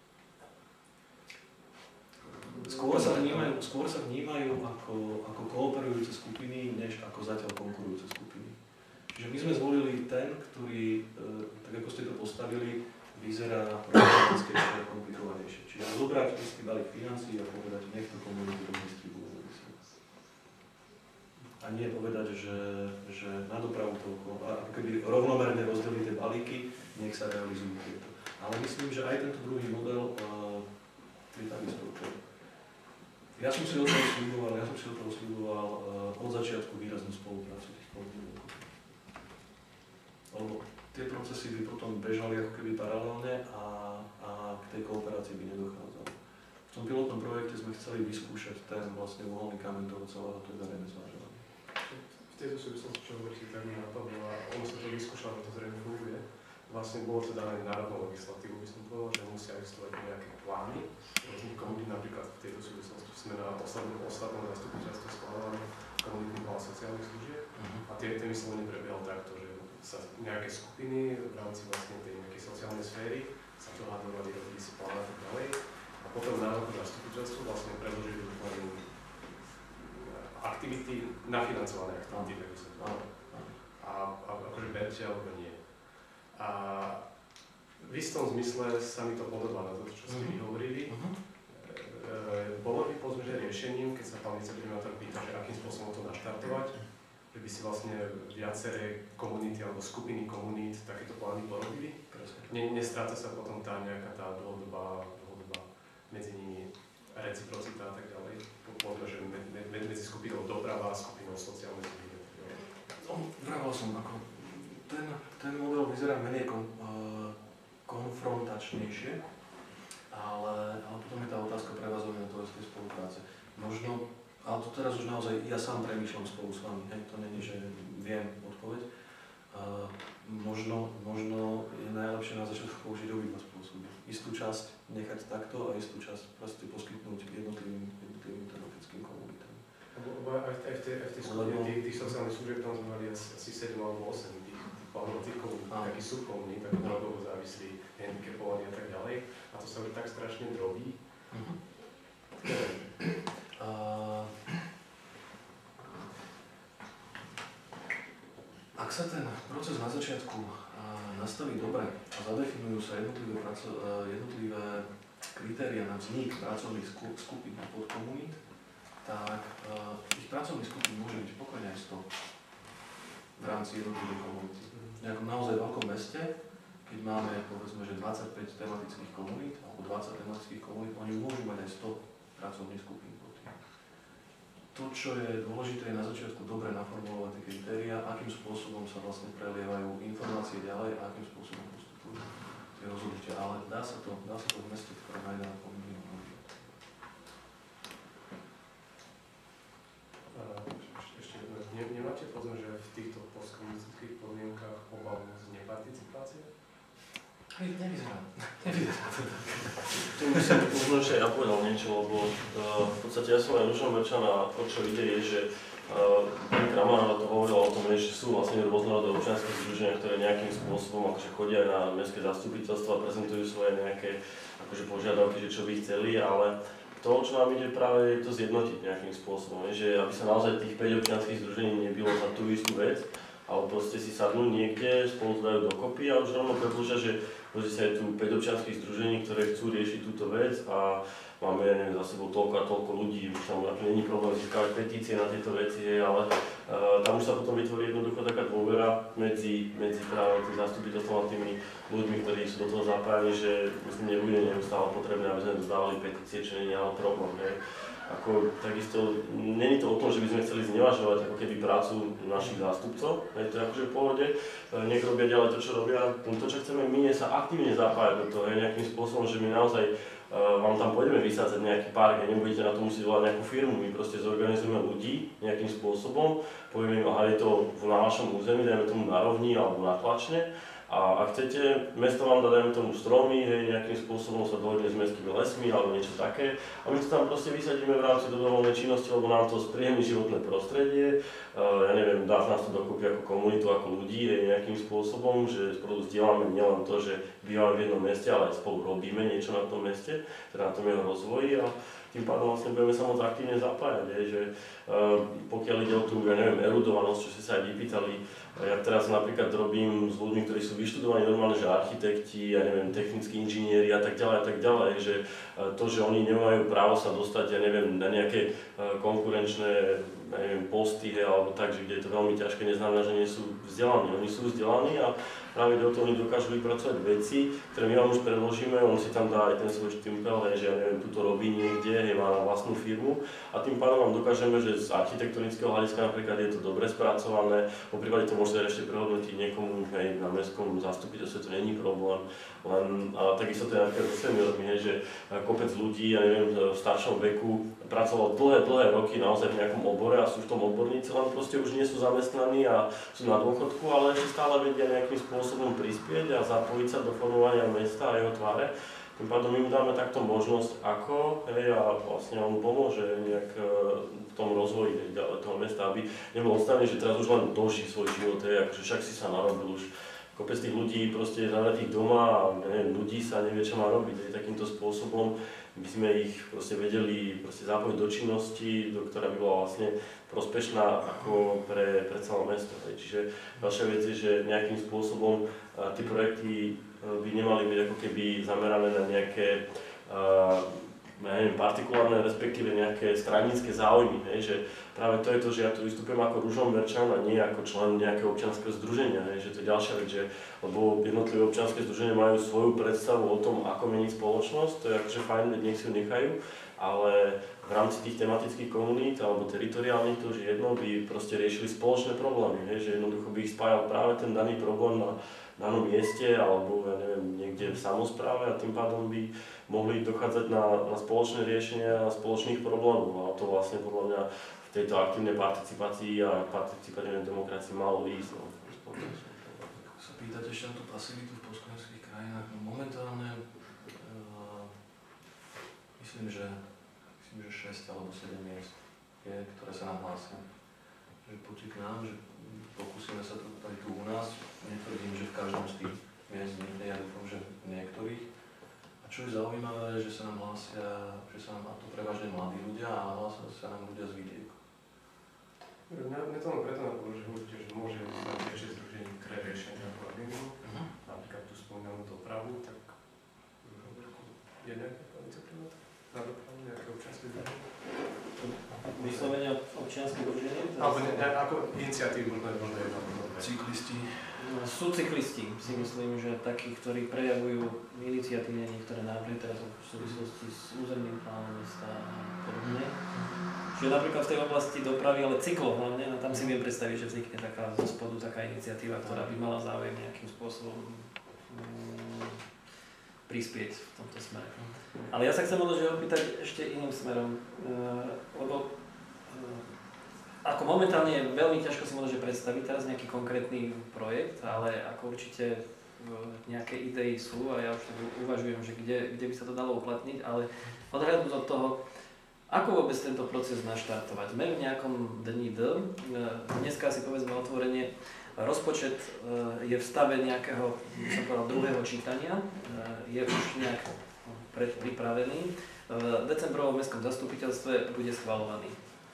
Skôr sa vnímajú, skôr sa vnímajú ako, ako kooperujúce skupiny, než ako zatiaľ konkurujúce skupiny. Čiže my sme zvolili ten, ktorý, tak ako ste to postavili, vyzerá problematickejšie a komplikovanejšie. Čiže zobrať istý balík financií a povedať, nech to komunity distribujú. A nie povedať, že, že na dopravu toľko, a keby rovnomerne rozdeliť tie balíky, nech sa realizujú tieto. Ale myslím, že aj tento druhý model uh, je takisto OK. Ja som si od toho sľuboval, ja som si od toho sľuboval uh, od začiatku výraznú spoluprácu tých komunít. Lebo tie procesy by potom bežali ako keby paralelne a, a k tej kooperácii by nedochádzalo. V tom pilotnom projekte sme chceli vyskúšať ten vlastne uholný kameň toho celého, to je verejné zvážovanie. V tejto súvislosti, čo hovoríte, tak mi napadlo a ono sa to vyskúšalo, to zrejme funguje. Vlastne bolo to dané národnou legislatívu, by som povedal, že musia existovať nejaké plány rôznych komunít, napríklad v tejto súvislosti sme na ostatnom, ostatnom zastupiteľstve schvaľovali komunitný plán sociálnych služieb a tie, tie vyslovene prebiehalo takto, že sa nejaké skupiny v rámci vlastne tej nejakej sociálnej sféry sa dohadovali, robili si plán a tak ďalej a potom na roku zastupiteľstvu vlastne predložili doklady aktivity, nafinancované aktivity, tak by som povedal. A, a akože berte alebo nie. A v istom zmysle sa mi to podobá na to, čo ste mi hovorili. Uh-huh. E, bolo by povedzme, že riešením, keď sa pán viceprimátor pýta, že akým spôsobom to naštartovať, že by si vlastne viaceré komunity alebo skupiny komunít takéto plány porobili. Ne, nestráca sa potom tá nejaká tá dlhodobá, dlhodobá medzi nimi reciprocita a tak ďalej. Poviem, že medzi skupinou doprava a skupinou sociálnej služby. No, vravel som, ako ten, ten model vyzerá menej kon, uh, konfrontačnejšie, ale, ale potom je tá otázka prevazovania toho z tej spolupráce. Možno, ale to teraz už naozaj ja sám premýšľam spolu s vami, hej, to není, že viem odpoveď. Uh, možno, možno je najlepšie na začiatku použiť obidva spôsoby. Istú časť nechať takto a istú časť proste poskytnúť jednotlivým tým tematickým komunitám. Lebo lebo aj v tej, aj v tej, aj v tej skupine Lebo- tých, tých sociálnych služieb tam sme mali asi, asi sedem alebo osem tých, tých pánov, tých komunít, Áno. takých subkomunít, ako drogovo závislí, handicapovaní a tak ďalej. A to sa už tak strašne drobí. Mhm. Neviem. A... Ak sa ten proces na začiatku a, nastaví dobre a zadefinujú sa jednotlivé, praco- a, jednotlivé kritéria na vznik pracovných sku- skupín a podkomunít, tak a, tých pracovných skupín môže byť pokojne aj sto v rámci jednotlivej komunity. V nejakom naozaj veľkom meste, keď máme povedzme, že dvadsaťpäť tematických komunít alebo dvadsať tematických komunít, oni môžu mať aj sto pracovných skupín. To, čo je dôležité, je na začiatku dobre naformulovať tie kritériá, akým spôsobom sa vlastne prelievajú informácie ďalej a akým spôsobom postupujú tie rozhodnutia. Ale dá sa to, dá sa to v meste, v ktorom najdá pomerne mnohí. Ešte jedno, ne, nemáte povedzme, že v týchto postkomunistických podmienkach obavu z neparticipácie? Hej, nevyzerá. Nevyzerá to tak. Tu myslím, možno ešte ja povedal niečo, lebo uh, v podstate ja som aj Ružomberčan a o čo ide je, že uh, pani Kramárová to hovorila o tom, že sú vlastne rôznorodé občianske združenia, ktoré nejakým spôsobom akože chodia aj na mestské zastupiteľstva a prezentujú svoje nejaké akože požiadavky, že čo by chceli, ale to, čo nám ide práve je to zjednotiť nejakým spôsobom, že aby sa naozaj tých päť občianskych združení nebilo za tú istú vec, ale proste si sadnú niekde, spolu dajú dokopy a už rovno predĺžia, že proste je tu päť občianskych združení, ktoré chcú riešiť túto vec a máme, ja neviem, za sebou toľko a toľko ľudí, už tam není problém získavať petície na tieto veci, hej, ale uh, tam už sa potom vytvorí jednoducho taká dôvera medzi, medzi práve tým zastupiteľstvom a tými ľuďmi, ktorí sú do toho zapájani, že myslím, nebude neustále potrebné, aby sme dodávali petície, čo nie je ale problém, hej. Ako takisto, není to o tom, že by sme chceli znevažovať ako keby prácu našich zástupcov, je to akože v pohode, nech robia ďalej to, čo robia, to, čo chceme my, je sa aktívne zapájať do toho, je nejakým spôsobom, že my naozaj uh, vám tam pôjdeme vysádzať nejaký park a nebudete na to musieť volať nejakú firmu, my proste zorganizujeme ľudí nejakým spôsobom, povieme im, aha, je to na vašom území, dajme tomu na rovni alebo na tlačne. A ak chcete, mesto vám dá, dajme tomu stromy, hej, nejakým spôsobom sa dohodne s mestskými lesmi alebo niečo také a my to tam proste vysadíme v rámci dobrovoľnej činnosti, lebo nám to spríjemní životné prostredie, uh, ja neviem, dá nás to dokopy ako komunitu, ako ľudí, hej, nejakým spôsobom, že spolu zdieľame nielen to, že bývame v jednom meste, ale aj spolu robíme niečo na tom meste, teda na tom jeho rozvoji a tým pádom vlastne budeme sa môcť aktívne zapájať, je, že uh, pokiaľ ide o tú, ja neviem, erudovanosť, čo ste sa aj vypýtali, ja teraz napríklad robím s ľuďmi, ktorí sú vyštudovaní normálne, že architekti, ja neviem, technickí inžinieri a tak ďalej a tak ďalej, že uh, to, že oni nemajú právo sa dostať, ja neviem, na nejaké uh, konkurenčné, ja neviem, posty, hej, alebo tak, že kde je to veľmi ťažké, neznamená, že nie sú vzdelaní, oni sú vzdelaní a práve do toho oni dokážu vypracovať veci, ktoré my vám už predložíme, on si tam dá aj ten svoj štimpel, hej, že ja neviem, tu to robí niekde, hej, má na vlastnú firmu a tým pádom vám dokážeme, že z architektonického hľadiska napríklad je to dobre spracované, po prípade to môžete ešte prehodnotiť niekomu, hej, na mestskom zastupiteľstve, to není problém, len a takisto to je napríklad so seniormi, hej, že kopec ľudí, ja neviem, v staršom veku pracoval dlhé, dlhé roky naozaj v nejakom obore a sú v tom odborníci, len proste už nie sú zamestnaní a sú na dôchodku, ale ešte stále vedia nejakým spôsobom prispieť a zapojiť sa do formovania mesta a jeho tváre. Tým pádom im dáme takto možnosť ako, hej, a vlastne on pomôže nejak v tom rozvoji ďalej toho mesta, aby nebol odstavený, že teraz už len doží svoj život, hej, akože však si sa narobil už. Kopec tých ľudí proste je zavretých doma a neviem, ľudí sa nevie, čo má robiť. Hej, takýmto spôsobom by sme ich proste vedeli proste zapojiť do činnosti, do ktorá by bola vlastne prospešná ako pre, pre celé mesto. Hej. Čiže ďalšia vec je, že nejakým spôsobom uh, tie projekty uh, by nemali byť ako keby zamerané na nejaké uh, ja neviem, partikulárne, respektíve nejaké stranické záujmy, hej, že práve to je to, že ja tu vystupujem ako Ružomberčan a nie ako člen nejakého občianskeho združenia, hej, že to je ďalšia vec, že, lebo jednotlivé občianske združenia majú svoju predstavu o tom, ako meniť spoločnosť, to je akože fajn, nech si ju nechajú, ale v rámci tých tematických komunít alebo teritoriálnych, to už jedno, by proste riešili spoločné problémy, hej, že jednoducho by ich spájal práve ten daný problém na danom mieste alebo ja neviem, niekde v samospráve a tým pádom by mohli dochádzať na, na spoločné riešenia spoločných problémov a to vlastne podľa mňa v tejto aktívnej participácii a participatívnej demokracii malo ísť. No. Sa pýtať ešte na tú pasivitu v postkomunistických krajinách, no momentálne uh, myslím, že myslím, že šesť alebo sedem miest je, ktoré sa nám hlásia. Že poďte k nám, že pokúsime sa to aj tu u nás. Netvrdím, že v každom z tých miest niekde, ja dúfam, že v niektorých. A čo je zaujímavé, že sa nám hlásia, že sa nám, a to prevažne mladí ľudia, a hlásia sa nám ľudia z vidieku. Mňa, mňa to len preto napadlo, že hovoríte, že môže mať ešte združenie, ktoré riešia nejakú agendu. Uh-huh. Napríklad tu spomínam dopravu, tak je nejaká iniciatíva na dopravu, nejaké občianske združenie? Vyslovene občianske združenie? Alebo ne, ne, ako iniciatívy možno je možno jedna, možno dve. Cyklisti. Sú cyklisti, si myslím, že takí, ktorí prejavujú iniciatívne niektoré návrhy teraz v súvislosti s územným plánom mesta a podobne. Čiže napríklad v tej oblasti dopravy, ale cyklov hlavne, a tam si viem predstaviť, že vznikne taká zo spodu taká iniciatíva, ktorá by mala záujem nejakým spôsobom mm, prispieť v tomto smere. Ale ja sa chcem možno opýtať ešte iným smerom, uh, lebo uh, ako momentálne je veľmi ťažko si možno predstaviť teraz nejaký konkrétny projekt, ale ako určite uh, nejaké idei sú a ja už tak uvažujem, že kde, kde by sa to dalo uplatniť, ale odhľadnúť od toho, ako vôbec tento proces naštartovať? Sme v nejakom dni D. Dneska si povedzme otvorenie. Rozpočet je v stave nejakého, som povedal, druhého čítania. Je už nejak predpripravený. V decembrovom mestskom zastupiteľstve bude schvaľovaný.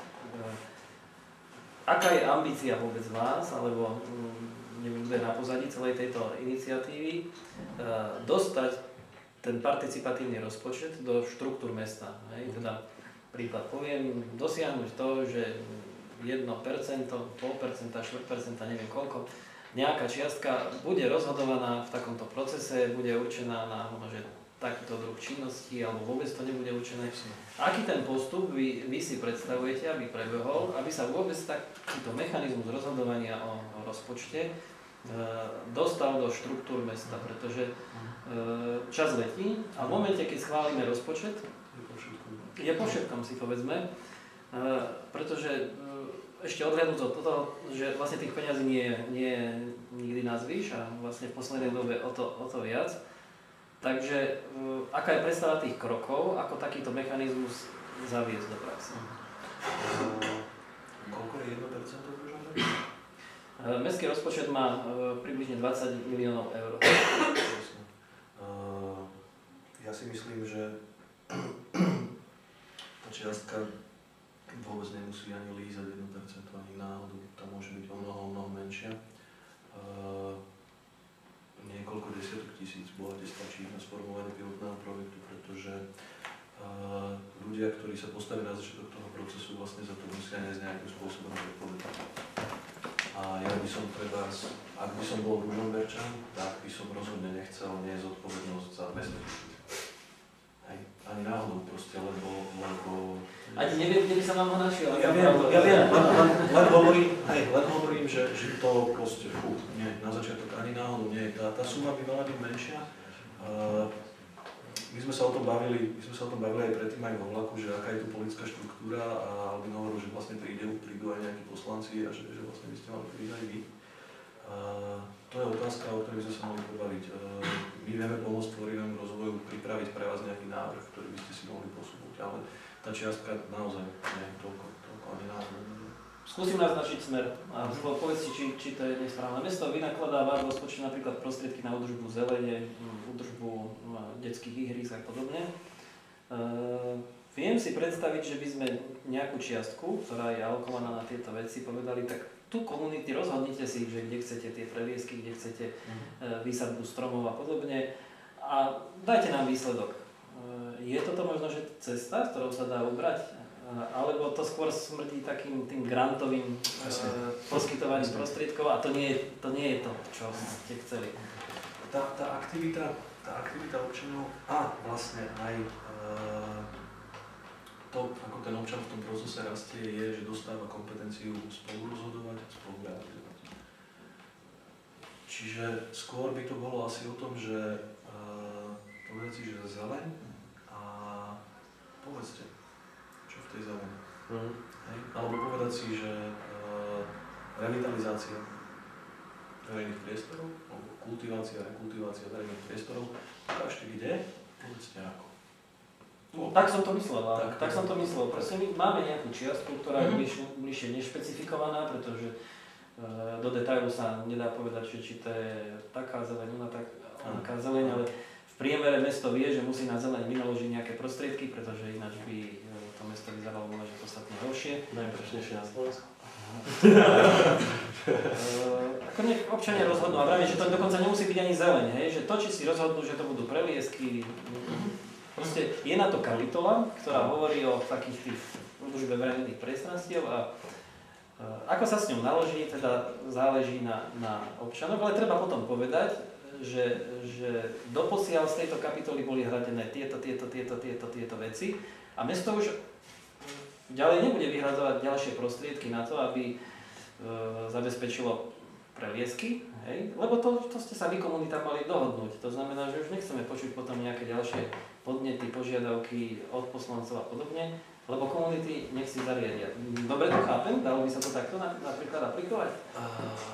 Aká je ambícia vôbec vás, alebo neviem, kto je na pozadí celej tejto iniciatívy, dostať ten participatívny rozpočet do štruktúr mesta? Hej? Teda príklad poviem, dosiahnuť to, že jedno percento, pol percenta, štvrť percenta, neviem koľko, nejaká čiastka bude rozhodovaná v takomto procese, bude určená na že takýto druh činnosti, alebo vôbec to nebude určené. Aký ten postup vy, vy si predstavujete, aby prebehol, aby sa vôbec takýto mechanizmus rozhodovania o, o rozpočte e, dostal do štruktúr mesta, pretože e, čas letí a v momente, keď schválime rozpočet, je po všetkom si povedzme, uh, pretože uh, ešte odhľadnúť od toho, že vlastne tých peňazí nie, nie nikdy nazvíš a vlastne v poslednej dobe o to, o to viac. Takže uh, aká je predstava tých krokov, ako takýto mechanizmus zaviesť do praxe? Uh, koľko je jedno percento uh, Mestský rozpočet má uh, približne dvadsať miliónov eur. Uh, ja si myslím, že čiastka vôbec nemusí ani lízať jedno percento, ani náhodu, tam môže byť o mnoho, mnoho menšia. Uh, niekoľko desiatok tisíc bohate stačí na sformovanie pilotného projektu, pretože uh, ľudia, ktorí sa postavia na začiatok toho procesu, vlastne za to musia nájsť nejakým spôsobom zodpovedať. A ja by som treba, ak by som bol Ružomberčan, tak by som rozhodne nechcel niesť zodpovednosť za dvesto tisíc. Hej, ani náhodou proste, lebo, lebo... Ani neviem, kde by sa vám ho našiel. Ja viem, ja viem, len, len, len hovorím, hej, len hovorím, že, že to proste, fú, nie, na začiatok ani náhodou nie. Tá, tá suma by mala byť menšia. Uh, my sme sa o tom bavili, my sme sa o tom bavili aj predtým aj vo vlaku, že aká je tu politická štruktúra a Albin hovoril, že vlastne prídu, prídu aj nejakí poslanci a že, že vlastne by ste mali prísť aj vy. Uh, to je otázka, o ktorej by sme sa mali pobaviť. Uh, my vieme pomôcť tvorivému rozvoju, pripraviť pre vás nejaký návrh, ktorý by ste si mohli posúdiť, ale tá čiastka naozaj nie je toľko, toľko ani náhodou. Skúsim naznačiť smer a povedzte, či, či to je nesprávne. Mesto vynakladáva v rozpočte napríklad prostriedky na údržbu zelene, údržbu detských ihrísk a podobne. Uh, viem si predstaviť, že by sme nejakú čiastku, ktorá je alokovaná na tieto veci, povedali, tak tu komunity rozhodnite si, že kde chcete tie previesky, kde chcete uh, výsadbu stromov a podobne a dajte nám výsledok. Uh, je toto možno, že cesta, ktorou sa dá ubrať? Alebo to skôr smrdí takým tým grantovým uh, poskytovaním prostriedkov a to nie, je, to nie je to, čo ste chceli. Tá, tá, aktivita, tá aktivita občanov a vlastne aj uh, to, ako ten občan v tom procese rastie, je, že dostáva kompetenciu spolu rozhodovať a spolu realizovať. Čiže skôr by to bolo asi o tom, že uh, povedať si, že zeleň a povedzte, v tej zelenej. Mm. Hej. Alebo povedať si, že uh, revitalizácia verejných priestorov, alebo kultivácia, rekultivácia verejných priestorov, ukážte kde, povedzte ako. No, tak som to myslel, tak, Tak. tak som to myslel. Proste my máme nejakú čiastku, ktorá je Mhm. bližšie, bližšie nešpecifikovaná, pretože e, do detailu sa nedá povedať, že či to je taká zeleň, ona tak, taká zeleň, ale v priemere mesto vie, že musí na zeleň vynaložiť nejaké prostriedky, pretože ináč by e, to mesto vyzeralo možno, že podstatne horšie. Najprečnejšie na Slovensku. Uh, ako nech občania rozhodnú a vravím, že to dokonca nemusí byť ani zeleň, hej, že to, či si rozhodnú, že to budú preliesky, proste je na to kapitola, ktorá hovorí o takých tých údržbe verejných priestranstiev a uh, ako sa s ňou naloží, teda záleží na, na občanoch, ale treba potom povedať, že, že doposiaľ z tejto kapitoly boli hradené tieto, tieto, tieto, tieto, tieto veci a mesto už ďalej nebude vyhradzovať ďalšie prostriedky na to, aby e, zabezpečilo preliesky, hej? Lebo to, to ste sa vy komunita mali dohodnúť. To znamená, že už nechceme počuť potom nejaké ďalšie podnety, požiadavky od poslancov a podobne, lebo komunity nech si zariadia. Dobre to chápem? Dalo by sa to takto na, napríklad aplikovať? A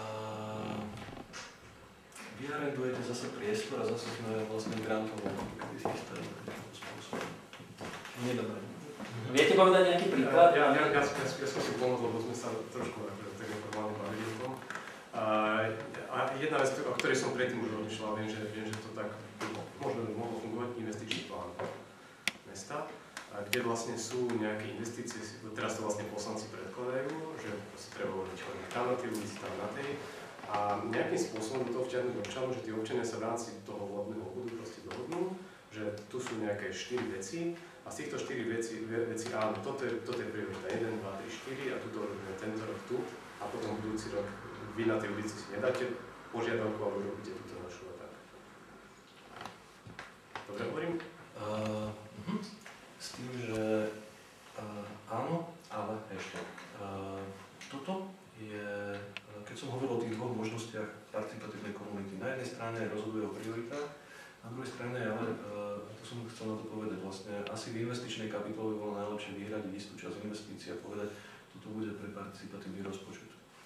vy arendujete zase priestor a zase sme vlastne grantovom systém takým spôsobom. Nie dobre. Viete povedať nejaký príklad? Ja, ja, ja, ja, ja som si pomôcť, lebo sme sa trošku akože, tak neformálne bavili o tom. A, a jedna vec, o ktorej som predtým už rozmýšľal, viem, že, viem, že to tak možno by mohlo fungovať, investičný plán mesta, a kde vlastne sú nejaké investície, teraz to vlastne poslanci predkladajú, že proste treba urobiť tam na tej ulici, tam na tej. A nejakým spôsobom do toho vťahnuť občanov, že tí občania sa v rámci toho volebného obvodu proste dohodnú, že tu sú nejaké štyri veci. A z týchto štyri veci, veci áno, toto je, toto je priorita jeden, dva, tri, štyri a tuto robíme tento rok tu a potom budúci rok vy na tej ulici si nedáte požiadavku, ale robíte túto našu a tak. Dobre hovorím? Uh, uh-huh. S tým, že uh, áno, ale ešte. Uh, toto je, uh, keď som hovoril o tých dvoch možnostiach participatívnej komunity, na jednej strane rozhoduje o prioritách, na druhej strane, ale uh, to som chcel na to povedať, vlastne asi v investičnej kapitole bolo najlepšie vyhradiť istú časť investícií a povedať, toto bude pre participatívny rozpočet.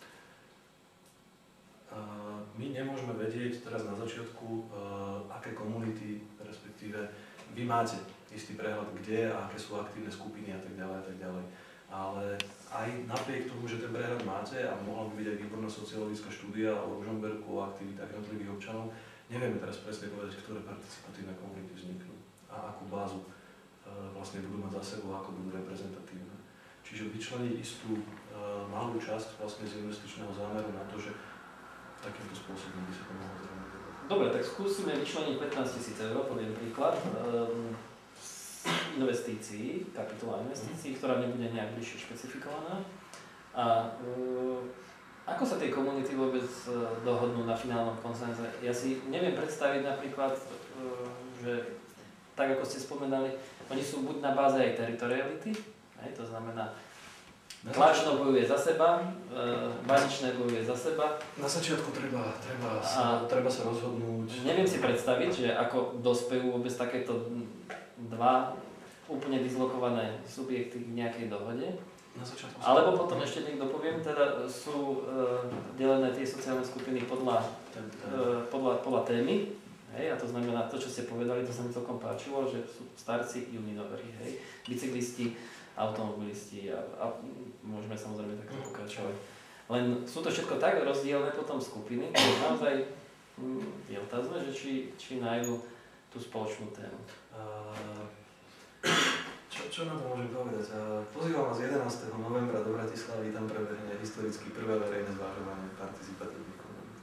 Uh, my nemôžeme vedieť teraz na začiatku, uh, aké komunity, respektíve vy máte istý prehľad, kde a aké sú aktívne skupiny a tak ďalej a tak ďalej. Ale aj napriek tomu, že ten prehľad máte a mohla by byť aj výborná sociologická štúdia o Ružomberku, o aktivitách jednotlivých občanov, nevieme teraz presne povedať, ktoré participatívne komunity vzniknú a akú bázu e, vlastne budú mať za sebou, ako budú reprezentatívne. Čiže vyčleniť istú e, malú časť vlastne z investičného zámeru na to, že takýmto spôsobom by sa to mohlo zrealizovať. Dobre, tak skúsime vyčleniť pätnásť tisíc eur, poviem príklad, um, investícií, kapitola investícií, ktorá nebude nejak bližšie špecifikovaná. A um, ako sa tie komunity vôbec uh, dohodnú na finálnom konsenze? Ja si neviem predstaviť napríklad, uh, že tak ako ste spomenali, oni sú buď na báze aj teritoriality, aj, to znamená, Kláčno bojuje za seba, uh, Baničné bojuje za seba. Na začiatku treba, treba, sa, treba sa rozhodnúť. Neviem si predstaviť, že ako dospejú vôbec takéto dva úplne dislokované subjekty k nejakej dohode. Na začiatku Alebo potom ešte niekto poviem, teda sú uh, delené tie sociálne skupiny podľa, uh, podľa, podľa témy. Hej, a to znamená, to, čo ste povedali, to sa mi celkom páčilo, že sú starci, juniorí, hej, bicyklisti, automobilisti a, a môžeme samozrejme takto pokračovať. Len sú to všetko tak rozdielne potom skupiny, že naozaj hm, je otázne, že či, či nájdu tú spoločnú tému. Uh, čo, čo na to môžem povedať? Uh, pozývam vás jedenásteho novembra do Bratislavy, tam prebehne historicky prvé verejné zvážovanie participatívnych komunít.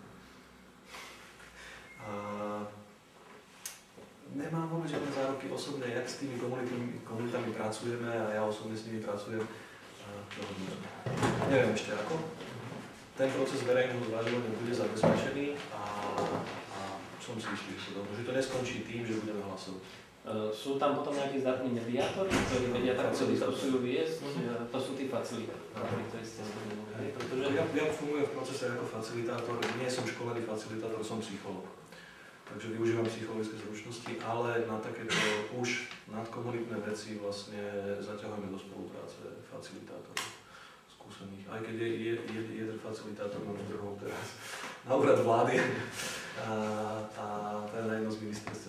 Uh, nemám vôbec žiadne záruky osobne, jak s tými komunitami, komunitami pracujeme a ja osobne s nimi pracujem. Uh, neviem ešte ako. Ten proces verejného zvážovania bude zabezpečený a, a som si istý, že, to, že to neskončí tým, že budeme hlasovať. Uh, sú tam potom nejakí zdatní mediátori, ktorí vedia takúto diskusiu viesť, mm-hmm. to sú tí facilitátori, ktorí ste spomenuli. Pretože ja, ja fungujem v procese ako facilitátor, nie som školený facilitátor, som psychológ. Takže využívam psychologické zručnosti, ale na takéto už nadkomunitné veci vlastne zaťahujeme do spolupráce facilitátorov skúsených. Aj keď je, je, je jeden facilitátor na druhou teraz na úrad vlády a, a to je na jedno z ministerstv z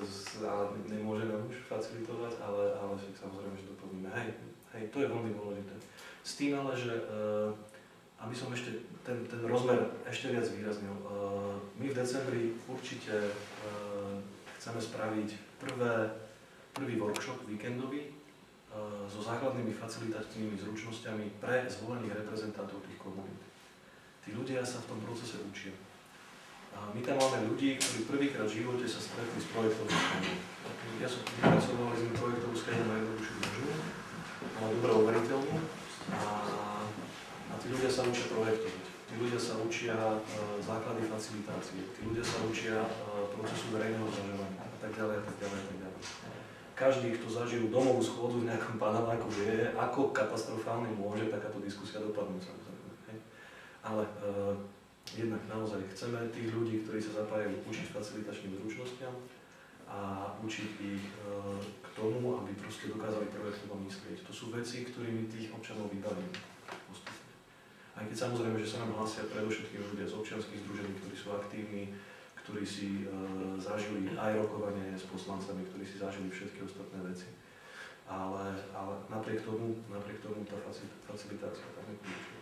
a nemôže nám už facilitovať, ale, ale však samozrejme, že doplníme. Hej, hej, to je veľmi dôležité. S tým ale, že uh, aby som ešte ten, ten rozmer ešte viac výraznil, uh, my v decembri určite uh, chceme spraviť prvé, prvý workshop víkendový uh, so základnými facilitačnými zručnosťami pre zvolených reprezentantov tých komunít. Tí ľudia sa v tom procese učia. A my tam máme ľudí, ktorí prvýkrát v živote sa stretli s projektovou schémou. Ja som vypracovali sme projektovú schému na jednoduchšiu možnú, ale dobre overiteľnú. A, a tí ľudia sa učia projektovať. Tí ľudia sa učia uh, základy facilitácie. Tí ľudia sa učia uh, procesu verejného zvažovania a tak ďalej a tak ďalej a tak ďalej. Každý, kto zažil domovú schôdzu v nejakom paneláku, vie, ako katastrofálne môže takáto diskusia dopadnúť, samozrejme. Hej. Ale uh, jednak naozaj chceme tých ľudí, ktorí sa zapájajú, učiť facilitačným zručnostiam a učiť ich e, k tomu, aby proste dokázali projektovo myslieť. To sú veci, ktorými tých občanov vybavíme postupne. Aj keď samozrejme, že sa nám hlásia predovšetkým ľudia z občianskych združení, ktorí sú aktívni, ktorí si e, zažili aj rokovanie s poslancami, ktorí si zažili všetky ostatné veci. Ale, ale napriek tomu, napriek tomu tá facilitácia tam je kľúčová.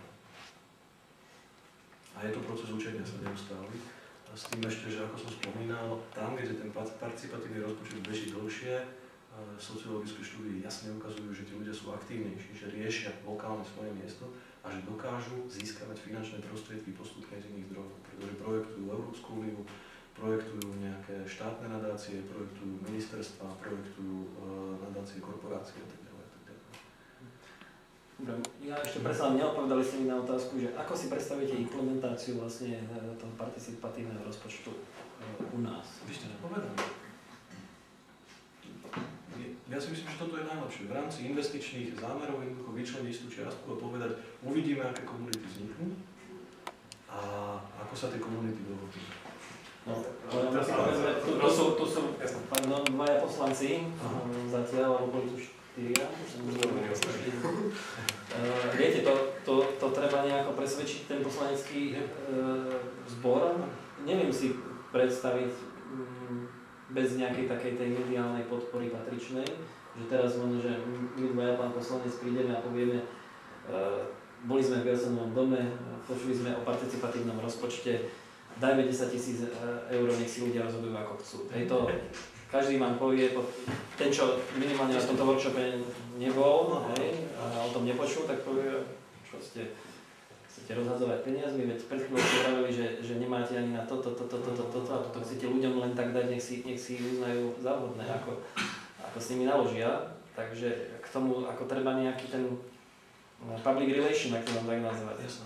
A je to proces učenia sa neustály. A s tým ešte, že ako som spomínal, tam, kde ten participatívny rozpočet beží dlhšie, sociologické štúdie jasne ukazujú, že tí ľudia sú aktívnejší, že riešia lokálne svoje miesto a že dokážu získavať finančné prostriedky postupne z iných zdrojov, pretože projektujú Európsku úniu, projektujú nejaké štátne nadácie, projektujú ministerstva, projektujú uh, nadácie korporácie a tak ďalej. Dobre, ja ešte predsa neodpovedali ste mi na otázku, že ako si predstavíte implementáciu vlastne toho participatívneho rozpočtu u nás? Vy ste to povedali. Ja si myslím, že toto je najlepšie. V rámci investičných zámerov jednoducho vyčleniť istú čiastku a povedať, uvidíme, aké komunity vzniknú a ako sa tie komunity dohodnú. No, ale si povedzme, tu, tu sú, tu sú pardon, dvaja poslanci, zatiaľ, alebo boli tu štyria, už som uh, viete, to, to, to treba nejako presvedčiť ten poslanecký uh, zbor. Neviem si predstaviť um, bez nejakej takej tej mediálnej podpory patričnej, že teraz možno, že my dvaja, pán poslanec, prídeme a povieme, uh, boli sme v viacenovom dome, počuli sme o participatívnom rozpočte, dajme desať tisíc eur, nech si ľudia rozhodujú ako chcú. Hej, to každý vám povie, ten, čo minimálne na tomto workshope nebol, hej, a o tom nepočul, tak povie, čo ste, chcete rozhadzovať peniazmi, veď pred chvíľou ste vravili, že, že nemáte ani na toto, toto, toto, toto, a toto chcete ľuďom len tak dať, nech si, nech si uznajú za vhodné, ako, ako s nimi naložia. Takže k tomu, ako treba nejaký ten public relation, ak to mám tak nazvať. Jasné.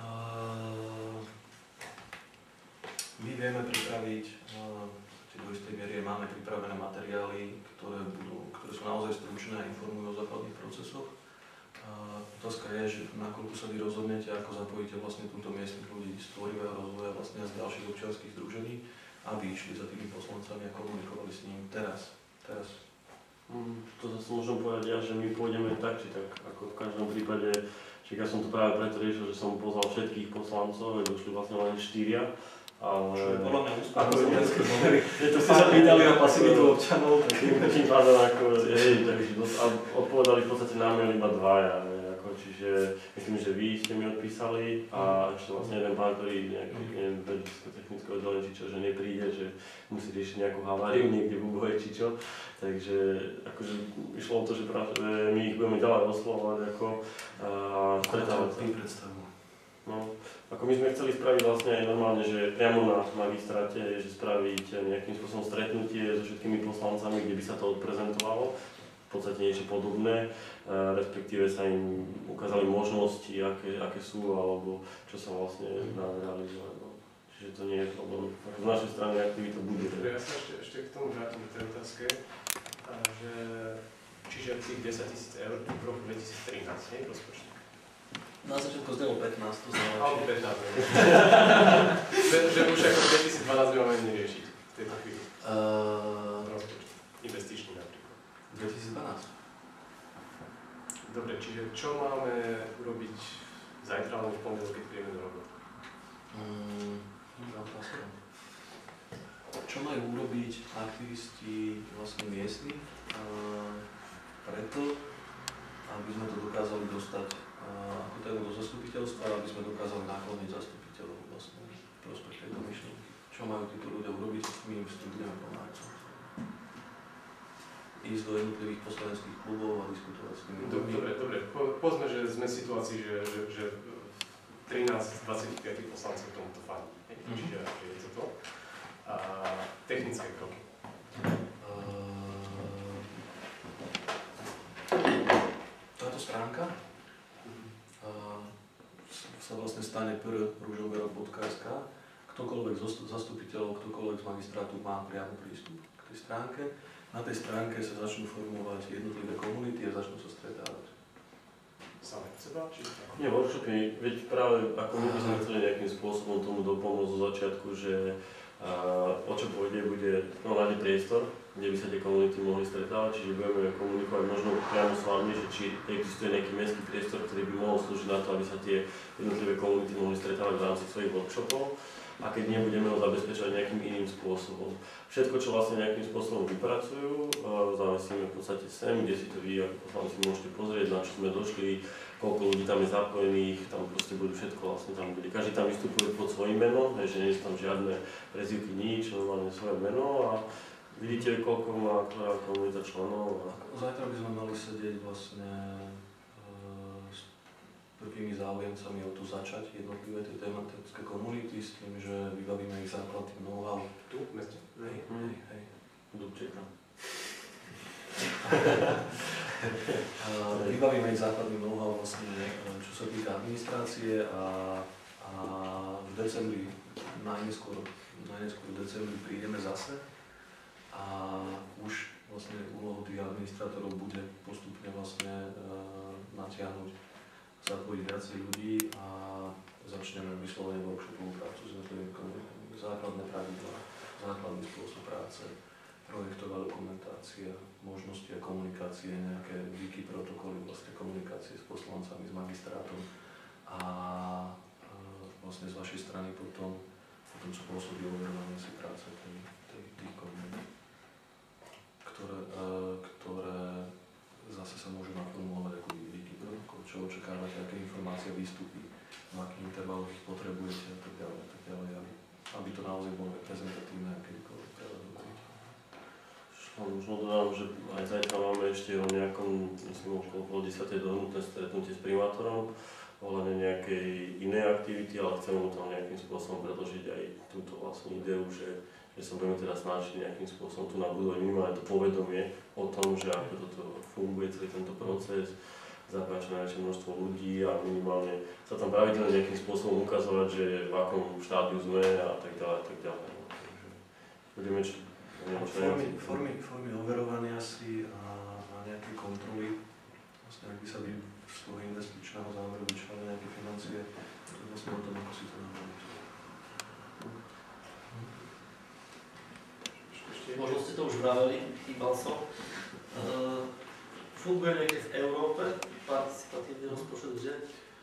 My vieme pripraviť, do istej miery máme pripravené materiály, ktoré, budú, ktoré sú naozaj stručné a informujú o základných procesoch. Otázka je, že nakoľko sa vy rozhodnete, ako zapojíte vlastne túto miestnych ľudí z tvorivého rozvoja vlastne z ďalších občianskych združení, aby išli za tými poslancami a komunikovali s ním teraz. teraz. Mm, to zase môžem povedať ja, že my pôjdeme tak, či tak, ako v každom prípade, že ja som to práve preto riešil, že som pozval všetkých poslancov, došli vlastne len štyria. Ale podľa mňa úspech ako je to si sa pýtali o pasivitu občanov, tak tým pádom ako, je, takže odpovedali v podstate na mail iba dvaja, ne, ako, čiže myslím, že vy ste mi odpísali a ešte vlastne jeden pán, ktorý nejaký, neviem, vedecko-technického oddelenia, či čo, že nepríde, že musí riešiť nejakú haváriu niekde v úbohe, či čo, takže akože išlo o to, že práve my ich budeme ďalej oslovovať ako a stretávať sa. predstavu. No, ako my sme chceli spraviť vlastne aj normálne, že priamo na magistráte, že spraviť nejakým spôsobom stretnutie so všetkými poslancami, kde by sa to odprezentovalo, v podstate niečo podobné, respektíve sa im ukázali možnosti, aké, aké sú, alebo čo sa vlastne dá realizovať. No. Čiže to nie je problém. Z našej strany aktivita bude. Ja sa ešte, ešte k tomu vrátim k tej otázke, že čiže tých desať tisíc eur v roku dvetisíctrinásť, nie je rozpočet. Na začiatku zdelo pätnásť, to znamená. Alebo pätnásť. že, že už ako dvetisícdvanásť máme neriešiť v tejto chvíli. Uh, Rozpočet. Investičný napríklad. dvetisícdvanásť. Dobre, čiže čo máme urobiť zajtra alebo v pondelok, keď príjeme do roboty? Mm, čo majú urobiť aktivisti vlastne miestni preto, aby sme to dokázali dostať ako tému do zastupiteľstva, aby sme dokázali nakloniť zastupiteľov vlastne v prospech tejto myšlienky. Čo majú títo ľudia urobiť, my im s tým budeme pomáhať. Ísť do jednotlivých poslaneckých klubov a diskutovať s nimi. Dobre, dobre. Po, povedzme, že sme v situácii, že, že, že trinásť z dvadsaťpäť poslancov tomuto fandí. Mm-hmm. Čiže je to to. A technické kroky. Uh, táto stránka uh, sa vlastne stane pé er ružovero bodka es ká. Ktokoľvek z zastupiteľov, ktokoľvek z magistrátu má priamy prístup k tej stránke. Na tej stránke sa začnú formovať jednotlivé komunity a začnú sa stretávať. Same od seba? Či tak? Nie, workshopy, veď práve ako my by sme chceli nejakým spôsobom tomu dopomôcť zo začiatku, že uh, o čo pôjde, bude no, nájde priestor, kde by sa tie komunity mohli stretávať, čiže budeme komunikovať možno priamo s vami, že či existuje nejaký mestský priestor, ktorý by mohol slúžiť na to, aby sa tie jednotlivé komunity mohli stretávať v rámci svojich workshopov. A keď nebudeme ho zabezpečovať nejakým iným spôsobom. Všetko, čo vlastne nejakým spôsobom vypracujú, zavesíme v podstate sem, kde si to vy ako poslanci môžete pozrieť, na čo sme došli, koľko ľudí tam je zapojených, tam proste budú všetko vlastne tam bude. Každý tam vystupuje pod svojím menom, že nie sú tam žiadne prezývky, nič, normálne svoje meno a vidíte, koľko má ktorá komunita členov. A... Zajtra by sme mali sedieť vlastne prvými záujemcami o tu začať jednotlivé tie tematické komunity s tým, že vybavíme ich základným know-how. Tu, v meste? Hej, hej, hej. Dubčeka. Vybavíme ich základným know-how vlastne, čo sa týka administrácie a, a v decembri, najneskôr, najneskôr v decembri prídeme zase a už vlastne úlohou tých administrátorov bude postupne vlastne uh, natiahnuť zapojiť viacej ľudí a začneme vyslovene workshopovú prácu s jednotlivými komunitami. Základné pravidlá, základný spôsob práce, projektová dokumentácia, možnosti a komunikácie, nejaké wiki protokoly, vlastne komunikácie s poslancami, s magistrátom a vlastne z vašej strany potom, potom čo pôsobí overovanie si práce tej, tej, tých komunít, ktoré, ktoré zase sa môžu naformulovať ako wiki protokol, čo očakávate, aké informácie výstupy, v akých intervaloch ich potrebujete a tak ďalej, a tak ďalej, aby, aby to naozaj bolo reprezentatívne a kedykoľvek treba doveriť. Možno dodám, že aj zajtra máme ešte o nejakom, myslím, okolo pol desiatej dohodnuté stretnutie s primátorom ohľadne nejakej inej aktivity, ale chceme mu tam nejakým spôsobom predložiť aj túto vlastne ideu, že že sa budeme teda snažiť nejakým spôsobom tu nabudovať minimálne to povedomie o tom, že ako toto funguje, celý tento proces, zapájať čo najväčšie množstvo ľudí a minimálne sa tam pravidelne nejakým spôsobom ukazovať, že v akom štádiu sme a tak ďalej a tak ďalej. Takže budeme čo... Formy, formy, formy overovania si a, a nejaké kontroly, vlastne ak by sa vy z toho investičného zámeru vyčali nejaké financie, to je vlastne o tom, ako si to navrhnúť. Možno ste to už vraveli, chýbal som. Uh, funguje niekde v Európe participatívny rozpočet, že?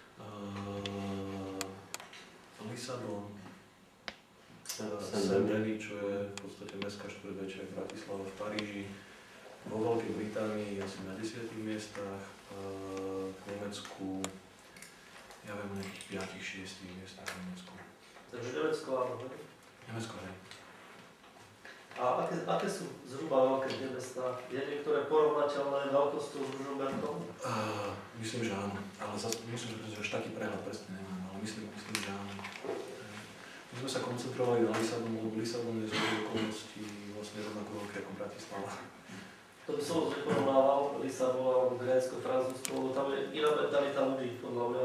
Uh, Lisabon, Saint-Denis, čo je v podstate mestská štvrť, v Bratislave, v Paríži, vo Veľkej Británii asi na desiatich miestach, uh, v Nemecku, ja viem, o nejakých piatich šiestich miestach v Nemecku. Takže Nemecko áno, hej? Nemecko, hej. A aké, aké sú zhruba veľké tie mestá? Je niektoré porovnateľné veľkosťou s Ružomberkom? Uh, myslím, že áno, ale zase, myslím, že až taký prehľad presne nemám, ale myslím, myslím, že áno. My sme sa koncentrovali na Lisabon, lebo Lisabon je z okolností vlastne rovnako veľké ako Bratislava. To by som neporovnával Lisabon alebo Grécko, Francúzsko, lebo tam je iná mentalita ľudí, podľa mňa.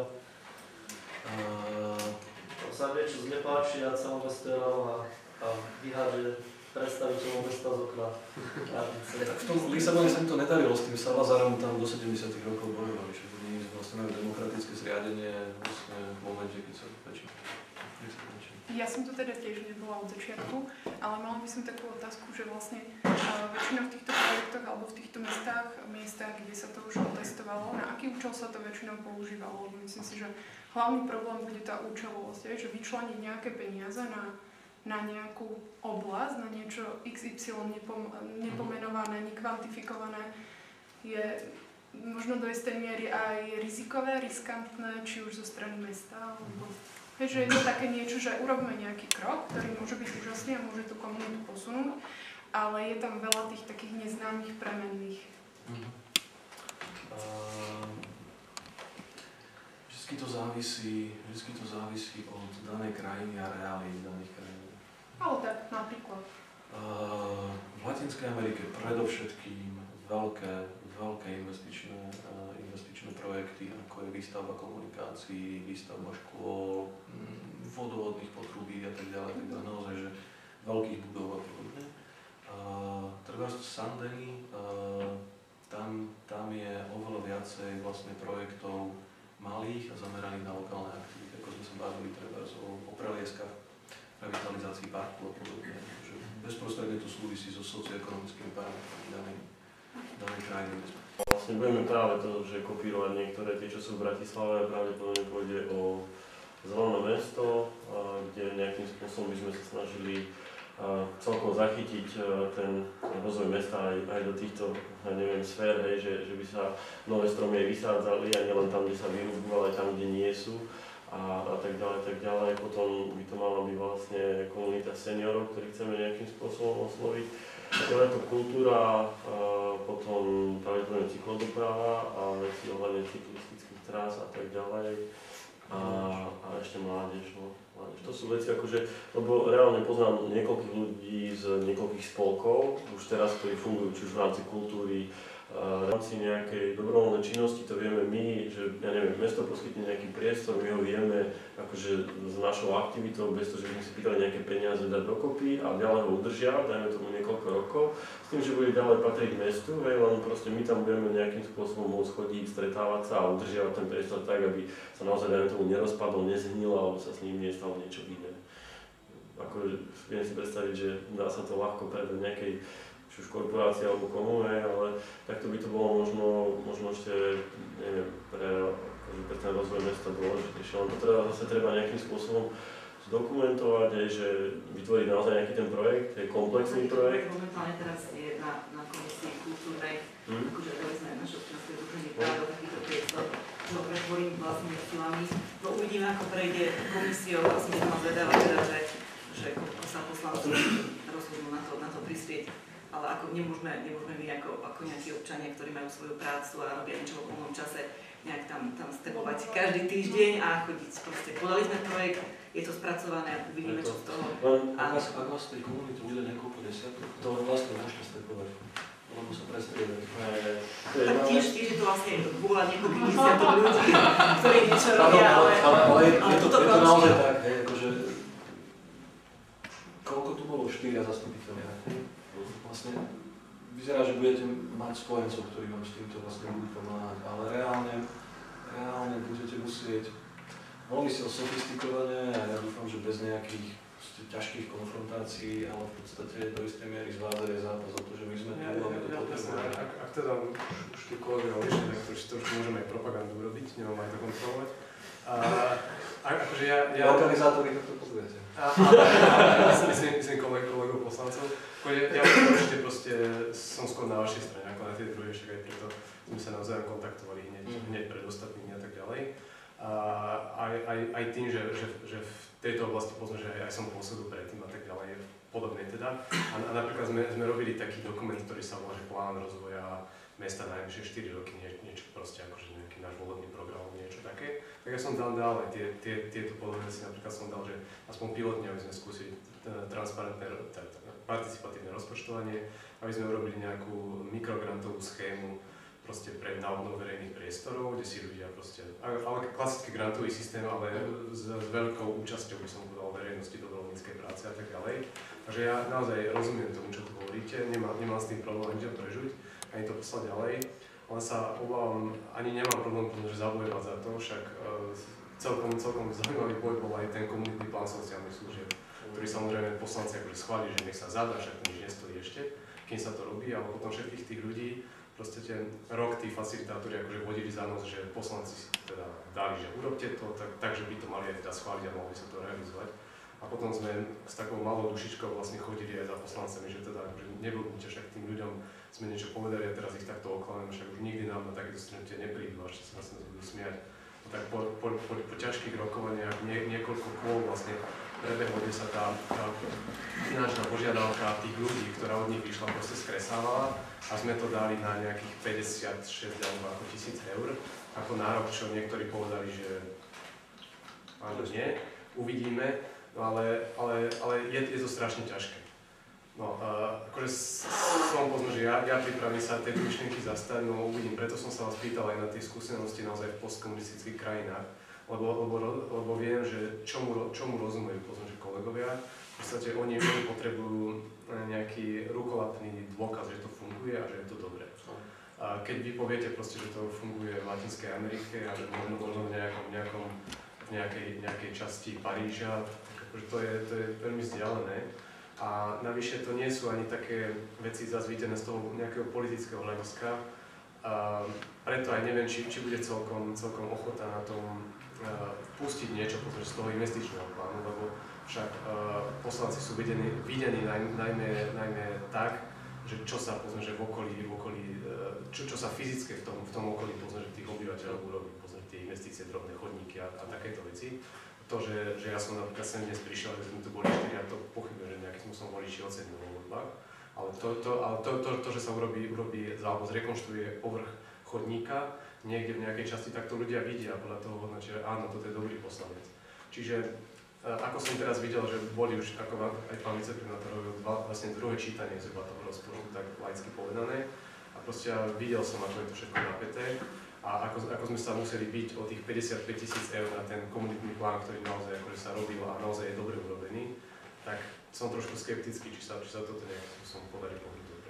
Uh, tam sa niečo znepáči a celé mesto je a, a vyhádže predstaviteľov mesta z okna. V tom Lisabone sa mi to nedarilo, s tým Salazarom tam do sedemdesiatych rokov bojovali, že oni vlastne majú demokratické zriadenie vlastne v momente, keď sa väčšina. Ja som to teda tiež nebola od začiatku, ale mala by som takú otázku, že vlastne uh, väčšinou v týchto projektoch alebo v týchto mestách, miestach, kde sa to už otestovalo, na aký účel sa to väčšinou používalo? Myslím si, že hlavný problém bude tá účelovosť, že vyčleniť nejaké peniaze na na nejakú oblasť, na niečo iks ypsilon nepom- nepomenované, nekvantifikované, je možno do istej miery aj rizikové, riskantné, či už zo strany mesta, alebo... Hej, že je to také niečo, že urobíme nejaký krok, ktorý môže byť úžasný a môže tú komunitu posunúť, ale je tam veľa tých takých neznámych premenných. Mhm. Uh, vždycky to závisí, vždycky to závisí od danej krajiny a reálí daných krajín. Ale tak napríklad. Uh, v Latinskej Amerike predovšetkým veľké, veľké investičné, uh, investičné projekty, ako je výstavba komunikácií, výstavba škôl, mm, vodovodných potrubí a tak ďalej, tak ďalej, naozaj, že veľkých budov a podobne. Uh, Treba v Saint-Denis, uh, tam, tam je oveľa viacej vlastne projektov malých a zameraných na lokálne aktivity, ako sme sa bavili treba o, o prelieskach, revitalizácii parku a podobne, že bezprostredne to súvisí so socioekonomickými parametrami danej, danej krajiny. Vlastne budeme práve to, že kopírovať niektoré tie, čo sú v Bratislave, pravdepodobne pôjde o zelené mesto, kde nejakým spôsobom by sme sa snažili celkom zachytiť ten rozvoj mesta aj, aj do týchto, ja neviem, sfér, hej, že, že by sa nové stromy aj vysádzali a nielen tam, kde sa vyrúbú, ale aj tam, kde nie sú. A, a tak ďalej, tak ďalej. Potom by to mala byť vlastne komunita seniorov, ktorých chceme nejakým spôsobom osloviť. Potom je to kultúra, a potom pravdepodobne cyklodoprava a veci ohľadne cyklistických trás a tak ďalej. A, a ešte mládež, no. Mládež. To sú veci akože, lebo reálne poznám niekoľkých ľudí z niekoľkých spolkov, už teraz, ktorí fungujú či už v rámci kultúry, v rámci nejakej dobrovoľnej činnosti, to vieme my, že ja neviem, mesto poskytne nejaký priestor, my ho vieme akože s našou aktivitou, bez toho, že by sme si pýtali nejaké peniaze dať dokopy a ďalej ho udržiavať, dajme tomu niekoľko rokov, s tým, že bude ďalej patriť mestu, hej, len proste my tam budeme nejakým spôsobom môcť chodiť, stretávať sa a udržiavať ten priestor tak, aby sa naozaj, dajme tomu, nerozpadol, nezhnil, alebo sa s ním nestalo niečo iné. Akože viem si predstaviť, že dá sa to ľahko predať nejakej či už korporácia alebo komu, ale takto by to bolo možno, možno ešte, neviem, pre, pre ten rozvoj mesta dôležitejšie. Len to teda zase treba nejakým spôsobom zdokumentovať, aj, že vytvoriť naozaj nejaký ten projekt, je komplexný projekt. Momentálne teraz je na, na komisii kultúrnej, hmm. akože dali sme naše občianske združenie práve do takýchto priestor, čo pretvorím vlastne silami. No uvidíme, ako prejde komisiou, vlastne som zvedavá teda, že, že koľko sa poslanci rozhodnú na to, na to prispieť. Ale ako nemôžeme, nemôžeme my ako, ako nejakí občania, ktorí majú svoju prácu a robia niečo v voľnom čase, nejak tam, tam stepovať každý týždeň a chodiť. Proste podali sme projekt, je to spracované, uvidíme, čo z toho. Ak vás, ak vás tej komunity bude niekoľko desiatok, to vlastne môžete stepovať, lebo sa prestriedať. Tak tiež, tiež je to vlastne vôľa niekoľkých desiatok ľudí, ktorí niečo robia, ale... Ale, ale je, je, to, je to naozaj tak, hej, akože... Koľko tu bolo? štyria zastupiteľia. Vlastne vyzerá, že budete mať spojencov, ktorí vám s týmto vlastne budú pomáhať, ale reálne, reálne budete musieť veľmi si sofistikovane a ja dúfam, že bez nejakých ťažkých konfrontácií, ale v podstate do istej miery zvládať je zápas o to, že my sme tu a my to potrebujeme. Ak, ak teda už tí kolegovia odišli, tak trošku môžeme aj propagandu urobiť, nemám aj to kontrolovať. A, a akože ja... ja Organizátori to pozriete. Myslím, myslím koleg, kolegov poslancov. Ja určite proste som skôr na vašej strane, ako na tej druhej, však aj preto sme sa navzájom kontaktovali hneď, hneď pred ostatnými a tak ďalej. A aj, aj, aj tým, že, že, že v tejto oblasti poznám, že aj, aj som pôsobil predtým a tak ďalej, podobne teda. A, a napríklad sme, sme robili taký dokument, ktorý sa volá, že plán rozvoja mesta na najbližšie štyri roky, nie, niečo proste akože nejaký náš volebný program, niečo také. Tak ja som dal ďalej tie, tie, tieto podobné si napríklad som dal, že aspoň pilotne, aby sme skúsili transparentné, participatívne rozpočtovanie, aby sme urobili nejakú mikrograntovú schému proste pre na obnovu verejných priestorov, kde si ľudia proste, ale klasický grantový systém, ale s, s veľkou účasťou, by som povedal, verejnosti, dobrovoľníckej práce a tak ďalej. Takže ja naozaj rozumiem tomu, čo tu hovoríte, nemám, nemám s tým problém ani to prežuť, ani to poslať ďalej, ale sa obávam, ani nemám problém, pretože zabojovať za to, však uh, celkom, celkom zaujímavý boj bol aj ten komunitný plán sociálnych služieb, ktorý samozrejme poslanci akože schválili, že nech sa zadá, však to nič nestojí ešte, kým sa to robí, ale potom všetkých tých ľudí, proste ten rok tí facilitátori akože vodili za nos, že poslanci si teda dali, že urobte to, tak, takže by to mali aj teda schváliť a mohli sa to realizovať. A A potom sme s takou malou dušičkou vlastne chodili aj za poslancami, že teda akože neblbnite, však tým ľuďom sme niečo povedali a teraz ich takto oklameme, však už nikdy nám na takéto stretnutie neprídu, až sa nás budú smiať. Tak po, po, po, po ťažkých rokovaniach nie, niekoľko kôl vlastne prebehlo, kde sa tá, tá finančná požiadavka tých ľudí, ktorá od nich vyšla, proste skresávala a sme to dali na nejakých päťdesiatšesť alebo ako tisíc eur ako nárok, čo niektorí povedali, že áno, nie, uvidíme, no ale, ale, ale je, je to strašne ťažké. No, uh, akože som pozme, že ja, ja pripravím sa tejto myšlienky zastať, no uvidím, preto som sa vás pýtal aj na tie skúsenosti naozaj v postkomunistických krajinách, lebo, lebo, lebo viem, že čomu, čomu rozumejú pozme, že kolegovia, v podstate oni, oni potrebujú nejaký rukolapný dôkaz, že to funguje a že je to dobré. A keď vy poviete proste, že to funguje v Latinskej Amerike a že možno, možno v, nejakom, nejakom, v nejakej, nejakej časti Paríža, tak akože to je, to je veľmi vzdialené. A navyše to nie sú ani také veci zase videné z toho nejakého politického hľadiska. A preto aj neviem, či, či bude celkom, celkom ochota na tom uh, pustiť niečo z toho investičného plánu, lebo však uh, poslanci sú videní, videní naj, najmä, najmä tak, že čo sa povedzme, že v okolí, v okolí uh, čo, čo sa fyzicky v tom, v tom okolí povedzme, že tých obyvateľov urobí, povedzme, tie investície, drobné chodníky a, a takéto veci. To, že, že ja som napríklad sem dnes prišiel, že sme tu boli štyri, ja to pochybujem, že nejakým spôsobom voliči ocenili vo voľbách. Ale to, to, ale to, to, to, že sa urobí, urobí alebo zrekonštruuje povrch chodníka niekde v nejakej časti, tak to ľudia vidia a podľa toho hodnotia, že áno, toto je dobrý poslanec. Čiže ako som teraz videl, že boli už, ako aj pán viceprimátor robil dva, vlastne druhé čítanie zhruba toho rozpočtu, tak laicky povedané. A proste ja videl som, ako je to všetko napäté. A ako, ako sme sa museli byť o tých päťdesiatpäť tisíc eur na ten komunitný plán, ktorý naozaj akože sa robil a naozaj je dobre urobený, tak som trošku skeptický, či sa, či sa toto nejakým spôsobom podarí povedať dobre.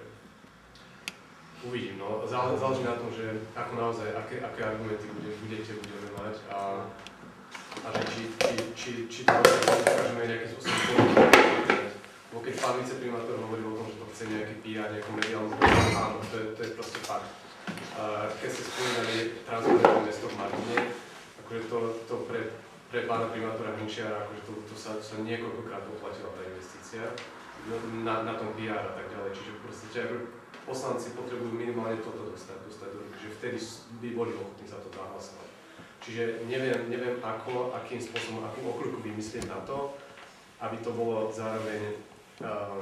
Uvidím, no. Zále, záleží na tom, že ako naozaj, aké, aké argumenty bude, budete, budeme mať a, a že či, či, či, či to dokážeme nejakým spôsobom povedať. Bo keď pán viceprimátor hovoril o tom, že to chce nejaký pé er, nejakú mediálnu povedať, áno, to je, to je proste fakt. Uh, keď ste spomínali transparentné mesto v Martine, akože to, to pre, pre pána primátora Minčiara, akože to, to sa, sa niekoľkokrát poplatila tá investícia na, na tom pé er a tak ďalej, čiže proste ako poslanci potrebujú minimálne toto dostať, dostať do ruky, že vtedy by boli ochotní za to zahlasovať. Čiže neviem, neviem ako, akým spôsobom, akú okľuku vymyslieť na to, aby to bolo zároveň uh,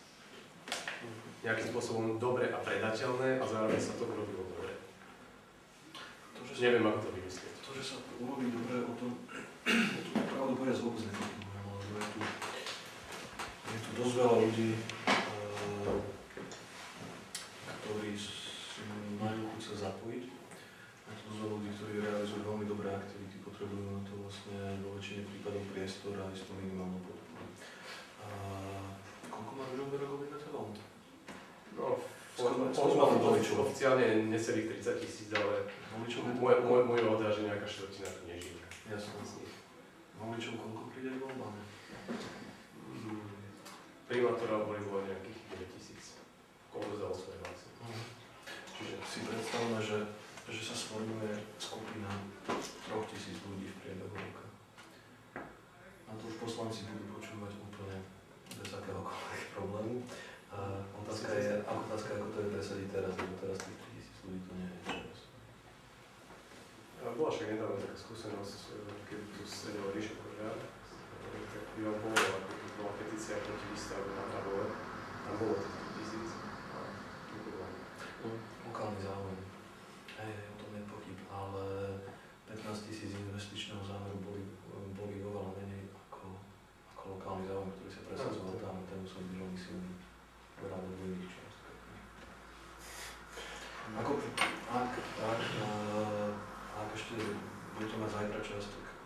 nejakým spôsobom dobre a predateľné a zároveň sa to urobilo dobre. To, že neviem, ako to vymyslieť. To, že sa to urobí dobre, o tom, o tom pravdu povedať vôbec nepochybujem, lebo je tu, je tu dosť veľa ľudí, e, ktorí majú chuť sa zapojiť. Je tu dosť veľa ľudí, ktorí realizujú veľmi dobré aktivity, potrebujú na to vlastne vo väčšine prípadov priestor a istú minimálnu podporu. A koľko má ľuďom vyrobiť na telom? No, oficiálne necelých tridsať tisíc, ale môj, môj, môj odhad, že nejaká štvrtina tu nežije. Jasne. Voličom koľko príde k voľbám? Primátora boli vo nejakých deväť tisíc. Koľko zdal svoje hlasy. Čiže si predstavme, že, že sa sformuje skupina troch tisíc ľudí v priebehu roka. A to už poslanci budú počúvať úplne bez akéhokoľvek problému. A otázka je, ako otázka, ako to je presadiť teraz, lebo teraz tých tritisíc ľudí to nie je teraz. Bola však nedávno taká skúsenosť, keď tu sedel Ríšo Kožár, tak Ivan povedal, ako tu bola petícia proti výstavbe na Hrabove, tam bolo tých tritisíc a to bolo. Lokálny záujem. Hej, o tom je pochyb, ale pätnásť tisíc investičného zámeru boli, boli oveľa menej ako, ako lokálny záujem, ktorý sa presadzoval tam, ten musel byť veľmi silný. Rád v iných čiastkách. Ako, ak, ak, ak ešte budete mať zajtra čas, tak